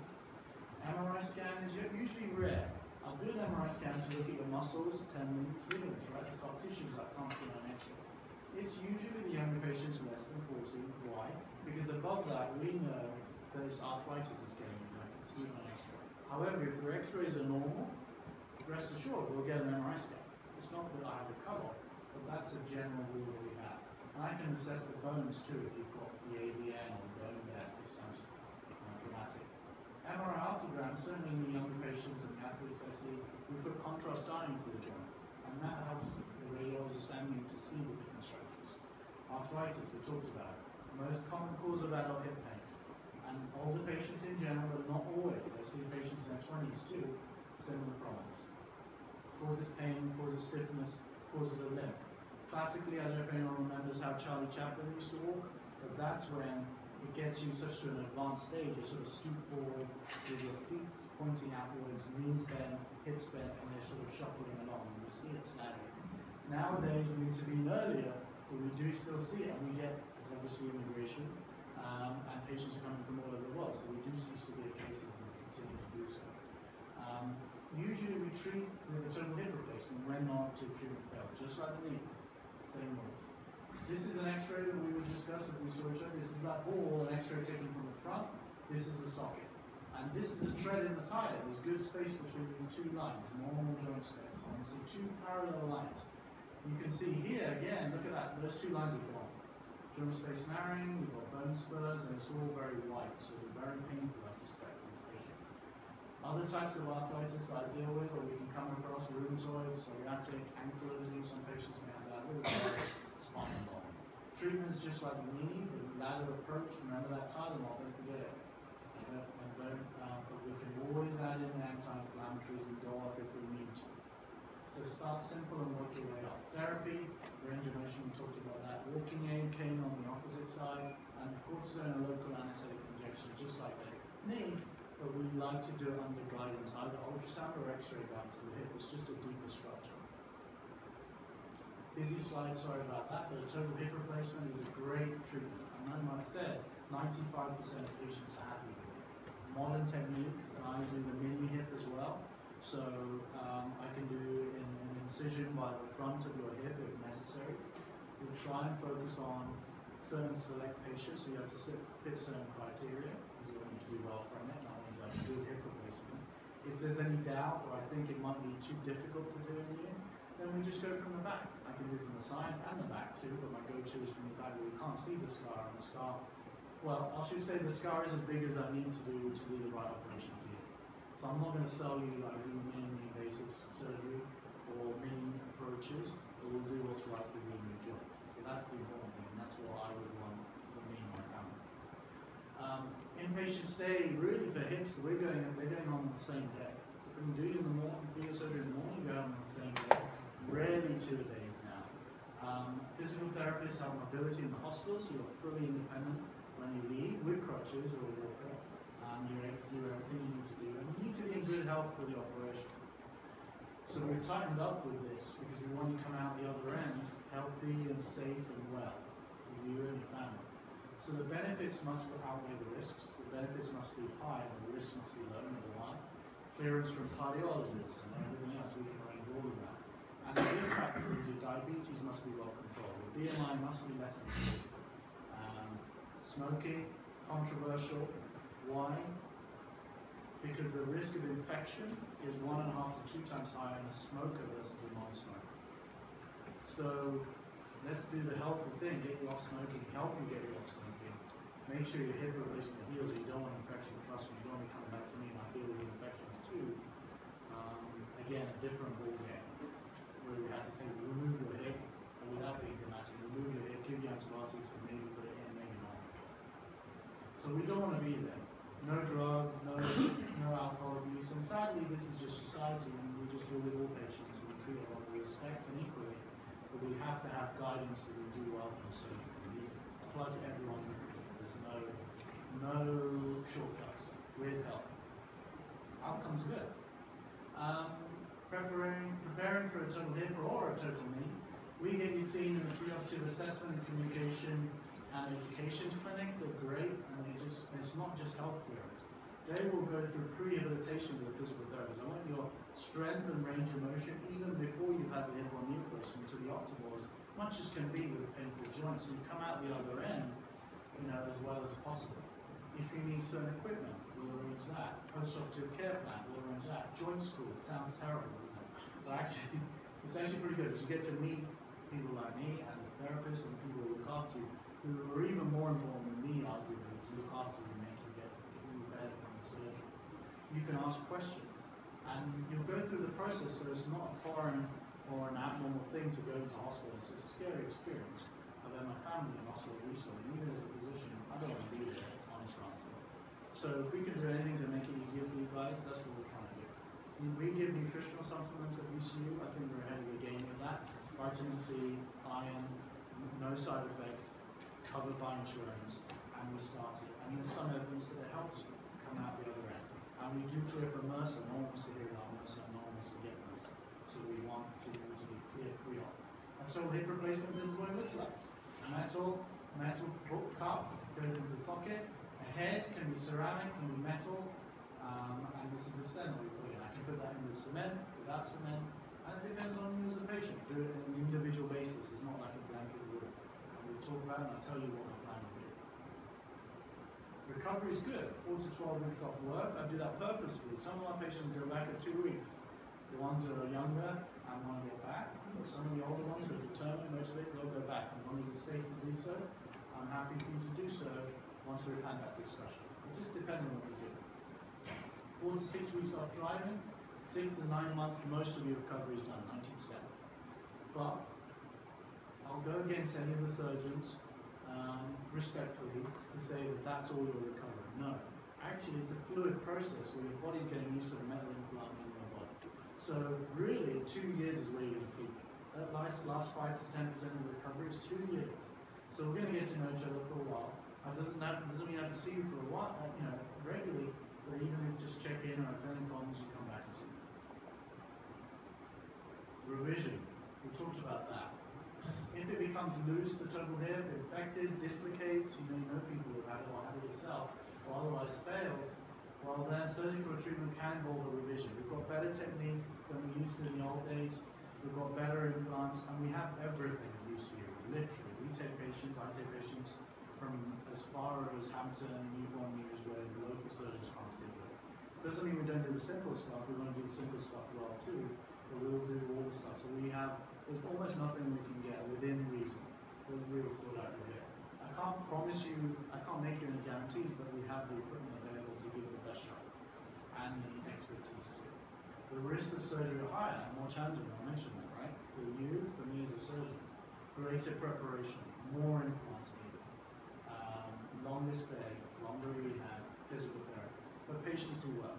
M R I scan is usually rare. I'll do an M R I scan to look at your muscles, tendons, ligaments, right? The soft tissues I can't see on X-ray. It's usually the younger patients less than forty. Why? Because above that, we know that it's arthritis is getting in. I can see it on X-ray. However, if your X-rays are normal, rest assured, we'll get an M R I scan. It's not that I have a cut-off, but that's a general rule that we have. And I can assess the bones too if you've got the A V N or bone depth, which sounds uh, dramatic. M R I arthrogram, certainly in the younger patients and athletes I see, we put contrast dye into the joint. And that helps the radiologist and me to see the different structures. Arthritis, we talked about. Most common cause of adult hip pain. And older patients in general, but not always. I see patients in their twenties too, similar problems. Causes pain, causes stiffness, causes a limp. Classically, I don't know if anyone remembers how Charlie Chaplin used to walk, but that's when it gets you such to an advanced stage, you sort of stoop forward with your feet pointing outwards, knees bent, hips bent, and they're sort of shuffling along, and we see it snagging. Nowadays, we need to be earlier, but we do still see it, and we get, it's obviously immigration, um, and patients are coming from all over the world, so we do see severe cases and continue to do so. Um, usually we treat with a total hip replacement when not to treatment failed, just like the knee, same rules. This is an X-ray that we would discuss if we saw each other. This is that ball, an X-ray taken from the front. This is the socket. And this is a tread in the tire. There's good space between these two lines, normal joint space. And you see two parallel lines. You can see here, again, look at that, those two lines are gone. Joint space narrowing, we've got bone spurs, and it's all very white, so they're very painful, I suspect, in this patient. Other types of arthritis I deal with, or we can come across rheumatoid, psoriatic, ankle disease, some patients may have that, with spine involvement. Treatment's just like the knee, the ladder approach, remember that Tylenol, don't forget it. And don't, and don't, uh, but we can always add in anti-inflammatories and go up if we need to. So start simple and work your way up. Therapy, range of motion, we talked about that. Walking aid, cane on the opposite side, and cortisone, a local anesthetic injection, just like the knee, but we like to do it under guidance, either ultrasound or X-ray guide to the hip. It's just a deeper structure. Busy slide, sorry about that, but a total hip replacement is a great treatment. And like I said, ninety-five percent of patients are happy with it. Modern techniques, and I do the mini hip as well. So um, I can do an, an incision by the front of your hip if necessary. We'll try and focus on certain select patients, so you have to sit, fit certain criteria, because do well from it, and I want you to have a good hip replacement. If there's any doubt, or I think it might be too difficult to do in here, then we just go from the back. I can do from the side and the back too, but my go-to is from the back where you can't see the scar, and the scar, well, I should say the scar is as big as I need to do to do the right operation for you. So I'm not going to sell you like do minimally invasive surgery or many approaches, but we'll do what's right for you and your joint. So that's the important thing, and that's what I would want for me and my family. Um, inpatient stay, really for hips, we're going, we're going on the same day. If we can do it in the morning, do your surgery in the morning, go on the same day. Rarely two days now. Um, physical therapists have mobility in the hospital, so you're fully independent when you leave with crutches or a walker. Um, you're able to do everything you need to do, and you need to be in good health for the operation. So we've tightened up with this because we want you to come out the other end healthy and safe and well for you and your family. So the benefits must outweigh the risks. The benefits must be high and the risks must be low, number one. Clearance from cardiologists and everything else, we can arrange all of that. And the risk factors, your diabetes must be well controlled. Your B M I must be less than fifty. Um, smoking, controversial. Why? Because the risk of infection is one and a half to two times higher in a smoker versus a non-smoker. So let's do the helpful thing, get you off smoking, help you get you off smoking. Make sure your hip replacement heals, you don't want infection, trust me, you don't want to be coming back to me and I deal with infections too. Um, again, a different ball game, where we have to take, remove your hip, and without being dramatic, remove your hip, give you antibiotics and maybe put it in, maybe not. So we don't want to be there. No drugs, no, no alcohol abuse, and sadly this is just society and we just deal with all patients and we treat everyone with respect and equally, but we have to have guidance that we do well for the surgery. These apply to everyone. There's no, no shortcuts with help. Outcomes good. Um, preparing, preparing for a total hip or a total knee, we get you seen in the pre-operative assessment and communication and education clinic. They're great, and they just, it's not just health clearance. They will go through pre-rehabilitation with a physical therapist. I want your strength and range of motion even before you've had the hip or knee replacement to the optimal as much as can be with a painful joint, so you come out the other end, you know, as well as possible. If you need certain equipment, we'll arrange that. Post-operative care plan, we'll arrange that. Joint school, it sounds terrible, isn't it? But actually, it's actually pretty good because you get to meet people like me and the therapists and people who look after you, who are even more important than me, arguably, to look after you and make you get you better from the surgery. You can ask questions, and you'll go through the process, so it's not a foreign or an abnormal thing to go into hospital. It's a scary experience. I've had my family in hospital recently, and even as a physician, I don't want to be there, honest answer. So if we can do anything to make it easier for you guys, that's what we're trying to do. We give nutritional supplements at V C U. I think we're ahead of the game with that. Vitamin C, iron, no side effects, covered by insurance, and we started. And there's some evidence that it helps you come out the other end. And we do clear for MRSA. No one wants to hear about MRSA, no one wants to get MRSA. So we want people to be clear pre-op. And so hip replacement, this is what it looks like. A metal, metal cup goes into the socket. A head can be ceramic, can be metal, um, and this is a stent we put in. I can put that in with cement, without cement, and it depends on you as a patient. Do it on an individual basis. It's not like a blanket rule. We'll talk about it and I'll tell you what my plan will be. Recovery is good. four to twelve weeks off work. I do that purposefully. Some of my patients go back at two weeks. The ones that are younger and want to get back, or some of the older ones who are determined, motivated, they'll go back. As long as it's safe to do so, I'm happy for you to do so once we've had that discussion. It just depends on what we do. Four to six weeks off driving, six to nine months, most of your recovery is done, ninety percent. But I'll go against any of the surgeons, um, respectfully, to say that that's all your recovery. No. Actually, it's a fluid process where your body's getting used to the metal implant in your body. So really, two years is where you're going to peak. That last, last five to ten percent of the recovery is two years. So we're going to get to know each other for a while. That doesn't, have, doesn't mean I have to see you for a while, uh, you know, regularly, but even if just check in or if any problems, you come back and see me. Revision. We talked about that. If it becomes loose, the total hip, infected, dislocates, you know, you know people who have had it or had it yourself, or otherwise fails, well then surgical treatment can involve a revision. We've got better techniques than we used to in the old days. We've got better implants, and we have everything at V C U. Literally, we take patients, I take patients from as far as Hampton, Newborn News, where the local surgeons can't do it. Doesn't mean we don't do the simple stuff, we want to do the simple stuff well too, but we'll do all the stuff. So we have, there's almost nothing we can get within reason. We'll, we'll sort out here. I can't promise you, I can't make you any guarantees, but we have the equipment available to give the best shot. And the expertise too. The risks of surgery are higher and more challenging, I mentioned that, right? For you, for me as a surgeon. Greater preparation, more implants needed, um, longer stay, longer rehab, physical therapy, but patients do well.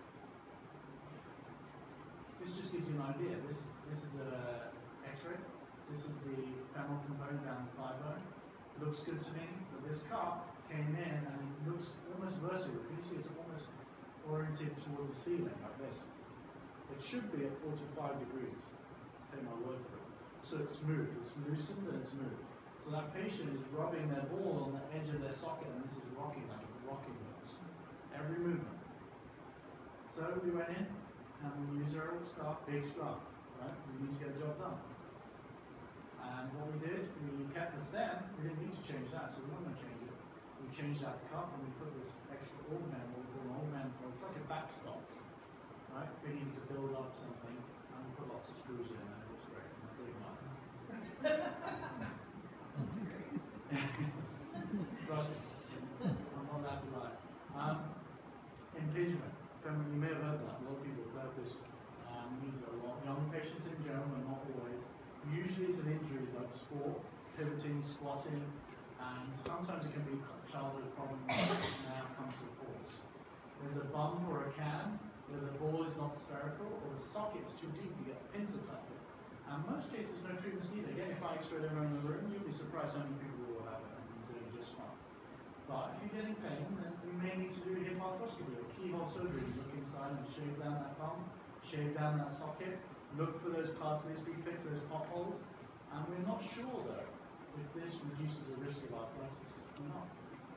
This just gives you an idea. This, this is a X-ray. This is the femoral component down the thigh bone. Looks good to me, but this cup came in and it looks almost vertical. Can you see it's almost oriented towards the ceiling like this? It should be at forty-five degrees. Take my word for it. So it's smooth, it's loosened and it's moved. So that patient is rubbing their ball on the edge of their socket and this is rocking like rocking those. Every movement. So we went in and we used our old scar, big scar, right? We need to get the job done. And what we did, we kept the stem, we didn't need to change that, so we weren't going to change it. We changed that cup and we put this extra augment, what we call an augment, well, it's like a backstop, right? If we needed to build up something, and we put lots of screws in and it looks great. Trust me, I'm not that to lie. Um, impingement. You may have heard that. A lot of people, therapists, um, use it a lot. Young patients in general, but not always. Usually it's an injury like sport, pivoting, squatting, and sometimes it can be childhood problems which now come to force. There's a bump or a can where the ball is not spherical or the socket is too deep, you get pins attacked. And most cases, no treatments needed. Again, if I x-rayed everyone in the room, you'll be surprised how many people will have it and doing just fine. But if you're getting pain, then you may need to do a hip arthroscopy or keyhole surgery. Look inside and shave down that bump, shave down that socket, look for those cartilage defects, those potholes. And we're not sure, though, if this reduces the risk of arthritis. We're not.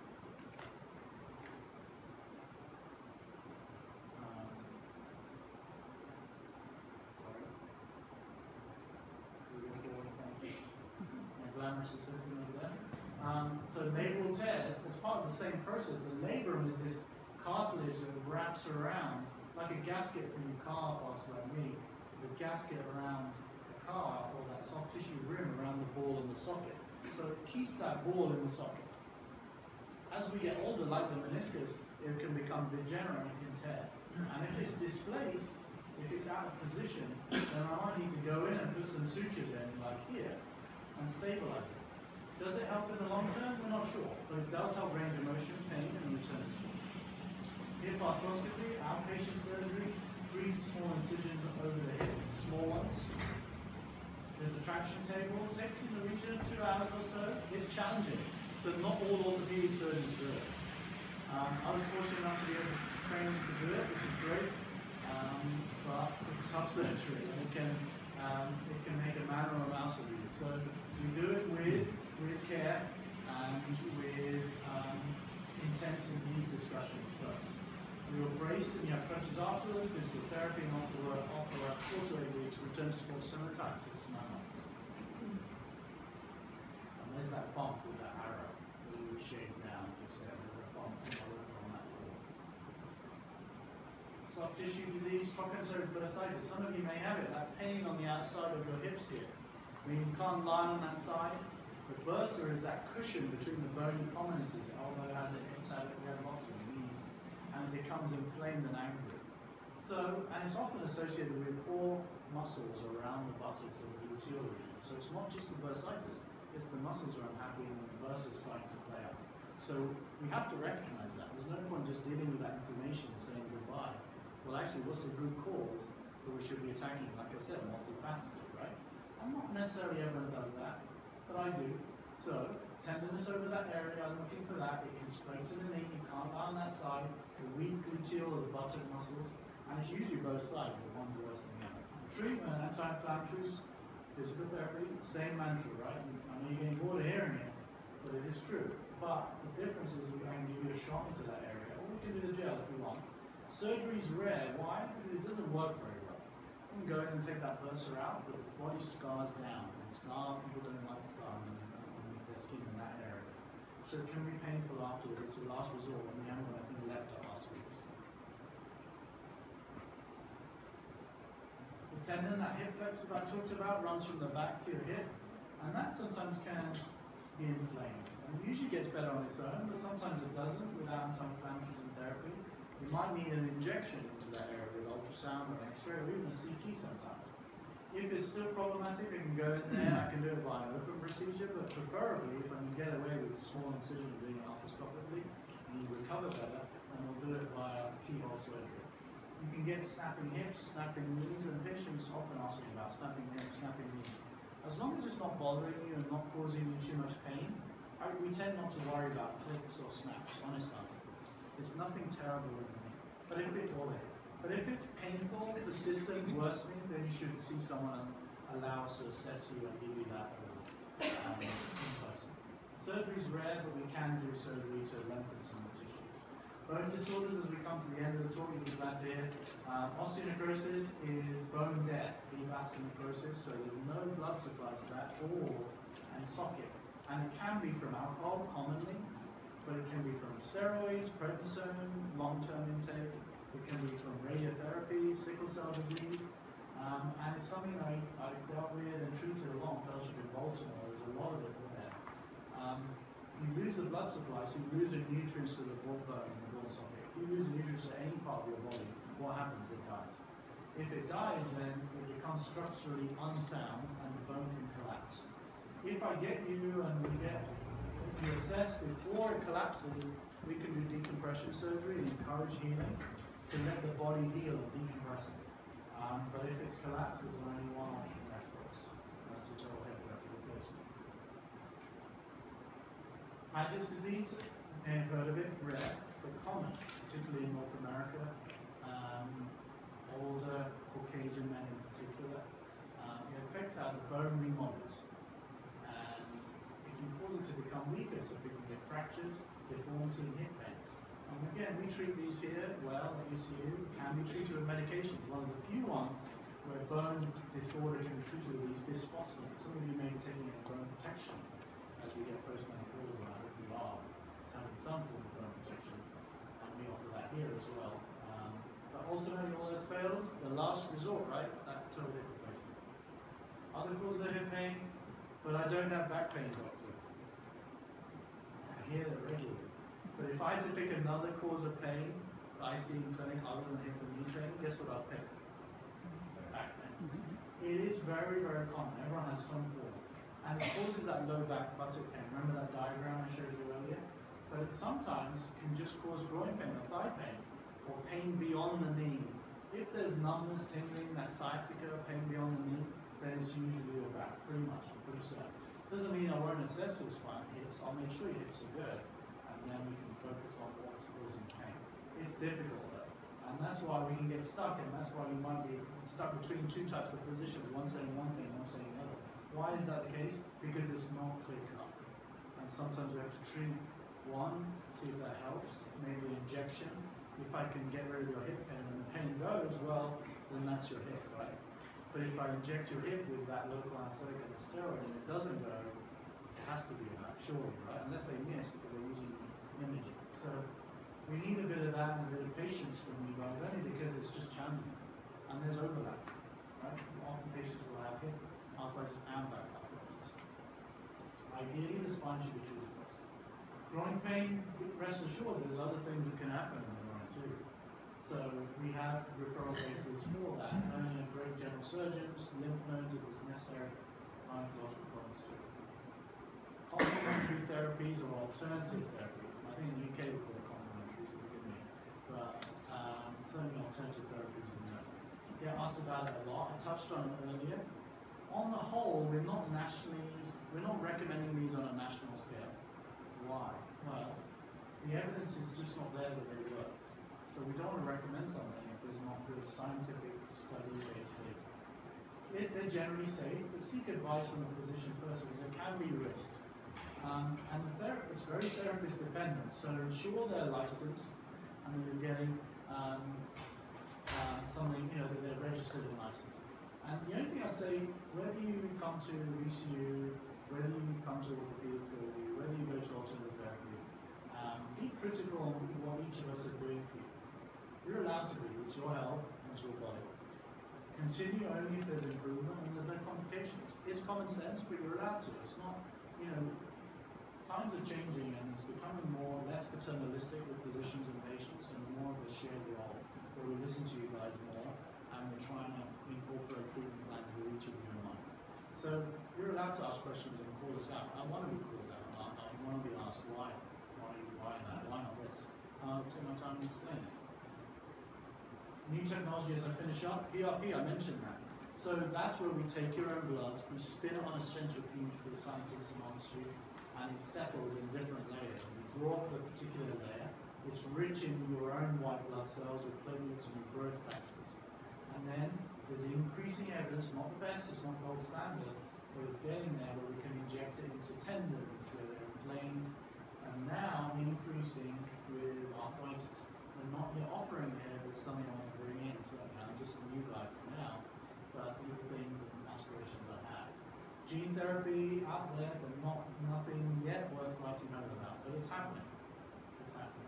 System over there. Um, so labral tears, as part of the same process, the labrum is this cartilage that wraps around, like a gasket from your car parts like me, the gasket around the car, or that soft tissue rim around the ball in the socket. So it keeps that ball in the socket. As we get older, like the meniscus, it can become degenerate and can tear. And if it's displaced, if it's out of position, then I might need to go in and put some sutures in, like here, and stabilize it. Does it help in the long term? We're not sure, but it does help range of motion, pain, and return. Hip arthroscopy, outpatient surgery, three small incisions over the hip, small ones. There's a traction table, takes in the region of two hours or so. It's challenging, so not all orthopedic surgeons do it. Um, I was fortunate enough to be able to train to do it, which is great, um, but it's tough surgery, and it can, um, it can make a man or a mouse of you. So we do it with, with care and with um, intensive need discussions first. We were braced and you have crutches afterwards, physical therapy, and after work, after work, four to eight weeks, return to sports similar time, six to nine months. And there's that bump with that arrow that we shaved down just there. There's a bump on that wall. Soft tissue disease, trochanteric bursitis. Some of you may have it, that pain on the outside of your hips here. I mean, you can't lie on that side. The bursa is that cushion between the bony prominences. Elbow has it, hips have it, we have lots of knees, and it becomes inflamed and angry. So, and it's often associated with core muscles around the buttocks of the gluteal region. So it's not just the bursitis, it's the muscles are unhappy and the bursa is starting to play out. So we have to recognize that. There's no point just dealing with that inflammation and saying goodbye. Well, actually, what's the root cause that we should be attacking? Like I said, multifaceted, right? And not necessarily everyone does that, but I do. So, tenderness over that area, I'm looking for that. It can straighten the knee, you can't lie on that side, the weak gluteal or the buttock muscles, and it's usually both sides, but one's worse than the other. Treatment, anti-inflammatories, physical therapy, same mantra, right? I know you're getting bored of hearing it, but it is true. But the difference is we can give you a shot into that area, or we can do the gel if we want. Surgery is rare. Why? Because it doesn't work very well. You can go in and take that bursa out, but the body scars down. And scar, people don't like scar underneath their skin in that area. So so it can be painful afterwards. It's the last resort, and we haven't got anything left up our sleeves. The tendon, that hip flexor that I talked about, runs from the back to your hip, and that sometimes can be inflamed. And it usually gets better on its own, but sometimes it doesn't without anti-inflammatory therapy. You might need an injection into that area with ultrasound or X-ray or even a C T sometimes. If it's still problematic, I can go in there, I can do it by an open procedure, but preferably if I can get away with a small incision and doing it arthroscopically, and you recover better, then we'll do it via keyhole surgery. You can get snapping hips, snapping knees, and patients often ask me about snapping hips, snapping knees. As long as it's not bothering you and not causing you too much pain, I, we tend not to worry about clicks or snaps, honest answer. There's nothing terrible in it. But if it, but if it's painful, persistent, worsening, then you should see someone and allow us to assess you and give you that um, in person. Surgery is rare, but we can do surgery to lengthen some of the tissues. Bone disorders, as we come to the end of the talk, you'll be glad to hear. Uh, osteonecrosis is bone death, avascular necrosis, so there's no blood supply to that or and socket. And it can be from alcohol, commonly, but it can be from steroids, prednisone, long-term intake. It can be from radiotherapy, sickle cell disease, um, and it's something I, I dealt with and treated a lot in fellowship in Baltimore. There's a lot of it there. Um, you lose the blood supply, so you lose the nutrients to the bone and the bone socket. If you lose the nutrients to any part of your body, what happens? It dies. If it dies, then it becomes structurally unsound and the bone can collapse. If I get you and we get you assessed before it collapses, we can do decompression surgery and encourage healing to let the body heal and decompress it. Um, but if it's collapsed, there's only one option left for us. That's a total hip replacement. Paget's disease, you may have heard of it, rare, but common, particularly in North America. Um, older Caucasian men in particular. Um, it affects how the bone remodels. And it can cause it to become weaker, so people get fractures, deformity, and hip pain. And again, we treat these here well at V C U, can be treated with medications. One of the few ones where bone disorder can be treated with these bisphosphonates. Some of you may be taking a bone protection as we get postmenopausal, and I hope you are having some form of bone protection, and we offer that here as well. Um, but ultimately, all this fails, the last resort, right? That total hip replacement. Other causes of hip pain, but I don't have back pain, doctor. I hear that regularly. But if I had to pick another cause of pain that I see in clinic other than hip and knee pain, guess what I'll pick? Back pain. Mm-hmm. It is very, very common. Everyone has some form. And it causes that low back buttock pain. Remember that diagram I showed you earlier? But it sometimes can just cause groin pain or thigh pain, or pain beyond the knee. If there's numbness, tingling, that sciatica, pain beyond the knee, then it's usually your back, pretty much, I'm pretty certain. Doesn't mean I won't assess your spine and hips. I'll make sure your hips are good, and then we can focus on what's causing pain. It's difficult though, and that's why we can get stuck, and that's why we might be stuck between two types of physicians, one saying one thing, one saying the other. Why is that the case? Because it's not clear cut. And sometimes we have to treat one, see if that helps, maybe an injection. If I can get rid of your hip pain and the pain goes, well, then that's your hip, right? But if I inject your hip with that local anesthetic and a steroid and it doesn't go, it has to be a back, surely, right? Unless they miss because they're using imaging. So we need a bit of that and a bit of patience from you guys, only because it's just challenging. And there's overlap, right? Often patients will have hip arthritis and back arthritis. Ideally, the spine should be treated first. Groin pain, rest assured, there's other things that can happen in the groin too. So we have referral bases for that, only a great general surgeons, lymph nodes if it's necessary, gynecological problems too. Complementary therapies or alternative therapies. I think in the U K we call it complementary, so forgive me. But um, certainly alternative therapies in Europe. Get asked about it a lot. I touched on it earlier. On the whole, we're not nationally, we're not recommending these on a national scale. Why? Well, the evidence is just not there that they work. So we don't want to recommend something if there's not good scientific study-based data. It, they're generally safe, but seek advice from the physician first because there can be risks. Um, and the therapist, very therapist dependent, so ensure they're licensed and that you're getting um, um, something, you know, that they're registered and licensed. And the only thing I'd say, whether you come to V C U, whether you come to orthopedic surgery, whether you go to alternative therapy, critical on what each of us are doing for you. You're allowed to be. It's your health and it's your body. Continue only if there's improvement and there's no complications. It's common sense, but you're allowed to. It's not, you know, times are changing and it's becoming more less paternalistic with physicians and patients and more of a shared role where we listen to you guys more and we're trying to incorporate treatment plans with each of you in mind. So you're allowed to ask questions and call us out. I want to be called out. I, I want to be asked why. Why, why that? Why not this? I'll take my time to explain it. New technology as I finish up, P R P, I mentioned that. So that's where we take your own blood, we spin it on a centrifuge for the scientists and on the street, and it settles in different layers. We draw for a particular layer, it's rich in your own white blood cells with platelets and with growth factors. And then there's increasing evidence, not the best, it's not gold standard, but it's getting there where we can inject it into tendons where they're inflamed, and now increasing with arthritis. We're not yet offering here, but something I want to bring in, so I'm just a new guy for now, but these are things and aspirations I have. Gene therapy out there, but not nothing yet worth writing home about, but it's happening. It's happening.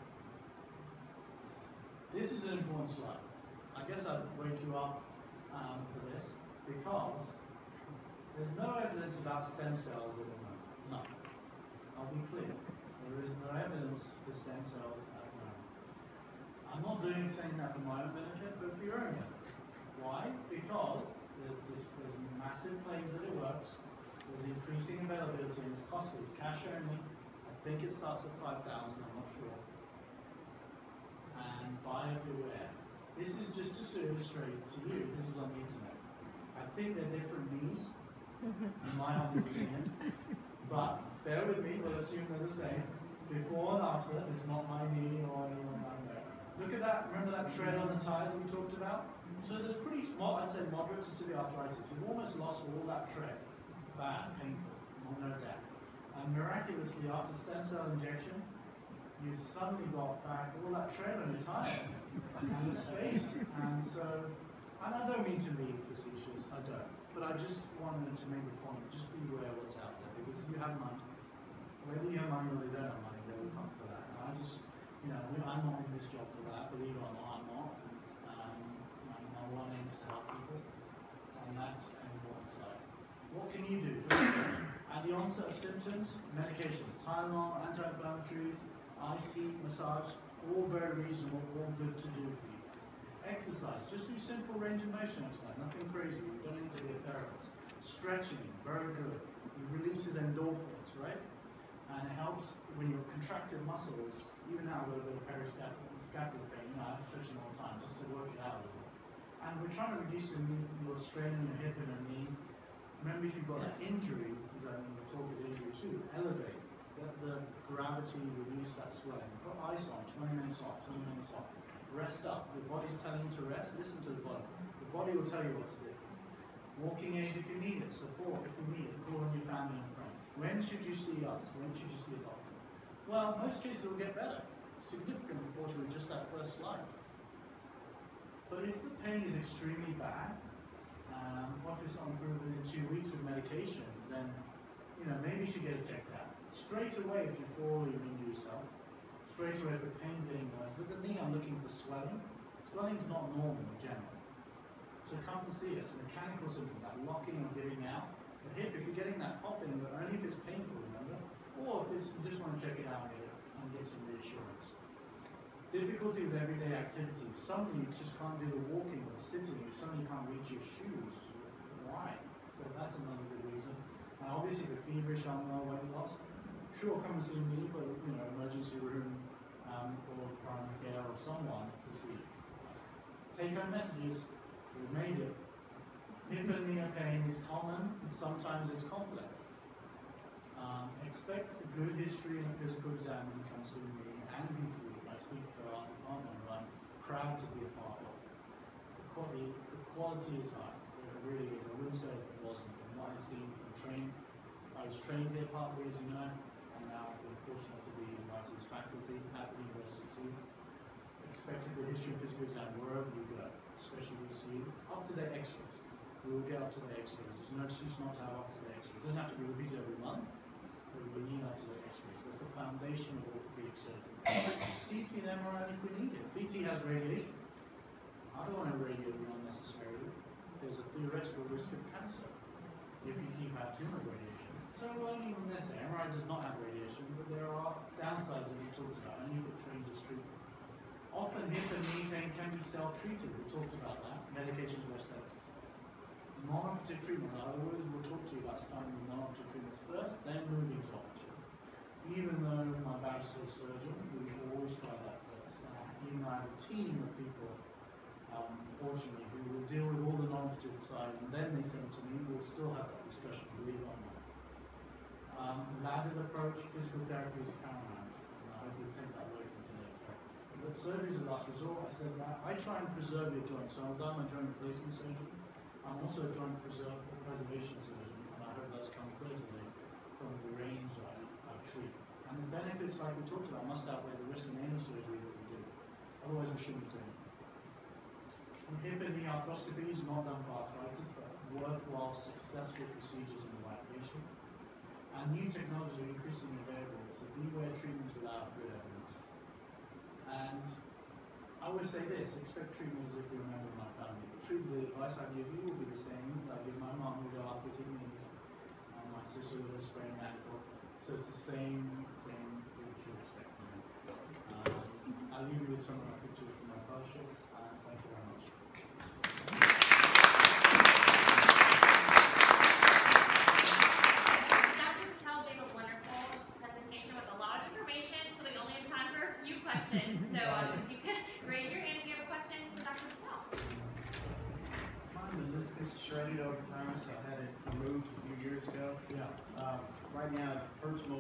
This is an important slide. I guess I'd wake you up um, for this, because there's no evidence about stem cells at the moment. No. I'll be clear. There is no evidence for stem cells at the moment. I'm not doing saying that for my own benefit, but for your own benefit. Why? Because there's this there's massive claims that it works, there's increasing availability, and it's costly. It's cash only. I think it starts at five thousand, I'm not sure. And buyer beware. This is just, just to illustrate to you, this is on the internet. I think they're different knees, in my humble opinion, but bear with me, we'll assume they're the same. Before and after, it's not my knee or anyone like that. Look at that, remember that tread on the tires we talked about? So there's pretty small, I'd say moderate to severe arthritis. You've almost lost all that tread. Bad, painful, no doubt. And miraculously, after stem cell injection, you've suddenly got back all that tread on your tires and the space. And so, and I don't mean to be facetious, I don't. But I just wanted to make a point, just be aware of what's out there. Because if you have money, whether you have money or you don't have money, they will come for that. And I just, you know, I'm not in this job for that, believe it or not, I'm not. Um, my, my one aim is to help people, and that's an important slide. What can you do? At the onset of symptoms, medications, Tylenol, anti-inflammatories, ice, heat, massage, all very reasonable, all good to do for you guys. Exercise, just do simple range of motion exercise, nothing crazy, you don't need to be a therapist. Stretching, very good. It releases endorphins, right? And it helps when you're contracted muscles, even now with a bit of periscapular pain, you know, I'm stretching all the time just to work it out a little. And we're trying to reduce the your strain in your hip and your knee. Remember, if you've got an injury, because I mean, the talk is injury too, elevate. Let the gravity reduce that swelling. Put ice on, twenty minutes off, twenty minutes off. Rest up. The body's telling you to rest, listen to the body. The body will tell you what to do. Walking aid if you need it, support if you need it, call on your family and friends. When should you see us? When should you see a doctor? Well, most cases it will get better. Significant proportion with just that first slide. But if the pain is extremely bad, um, what if it's not improved within two weeks with medication, then you know maybe you should get it checked out. Straight away if you fall or you injure yourself, straight away if the pain's getting worse. With the knee I'm looking for swelling. Swelling is not normal in general. So come to see us. Mechanical symptoms like locking or giving out. The hip, if you're getting that popping, but only if it's painful, remember? Or if it's, you just want to check it out and get, it, and get some reassurance. Difficulty with everyday activities. Suddenly you just can't do the walking or sitting. Suddenly you can't reach your shoes. Why? So that's another good reason. And obviously the feverish, unwell, weight loss. Sure, come and see me, but you know, emergency room um, or primary care or someone to see. Take home messages. We've made it. Hip and knee pain is common and sometimes it's complex. Um, expect a good history and a physical exam when you come see me and V C U. I speak for our department, who I'm proud to be a part of. The quality, the quality is high. It really is. I wouldn't say if it wasn't. From what I've seen from training, I was trained here partly, as you know, and now I've been fortunate to be invited as faculty at the university too. Expect a good history and physical exam wherever you go, especially V C U. Up-to-date x-rays. We will get up-to-date x-rays. There's no excuse not to have up-to-date x-rays. It doesn't have to be repeated every month, but we need up-to-date x-rays. That's the foundation of orthopedic orthopedic surgery. C T and M R I if we need it. C T has radiation. I don't want to radio you unnecessarily. There's a theoretical risk of cancer if you keep out too much radiation. So I won't even necessarily. M R I does not have radiation, but there are downsides that we talked about, and you've got trained as treatment. Often hip and knee pain can be self-treated. We talked about that. Medications or aesthetic exercise. Non-operative treatment, I always will talk to you about starting with non-operative treatments first, then moving to operative. Even though my badge says surgeon, we always try that first. Uh, even though I have a team of people, um, fortunately, who will deal with all the non-operative side, and then they send to me, we'll still have that discussion, believe it or not. Um, laddered approach, physical therapy is paramount, and I hope you'll take that away from today. So, but surgery is the last resort, I said that. I try and preserve your joints, so I've done my joint replacement surgery. I'm also a joint preserve, preservation surgeon, and I hope that's come clear today from the range I, I treat. And the benefits, like we talked about, must outweigh the risk in any surgery that we do. Otherwise, we shouldn't be doing it. And hip and knee arthroscopy is not done for arthritis, but worthwhile, successful procedures in the right patient. And new technology are increasingly available, so beware treatments without good evidence. And I always say this, expect treatment as if you're a member of my family. But treat the advice I give you will be the same that I give my mom with her arthritic knees, and my sister with her sprained ankle. So it's the same, same thing you should expect from me. Um, I'll leave you with some of my pictures from my fellowship, and thank you very much. Doctor Patel gave a wonderful presentation with a lot of information, so we only have time for a few questions. So um, if you could raise your hand if you have a question for Doctor Patel. My meniscus shredded over time, so I had it removed a few years ago. Yeah. Um, right now, it hurts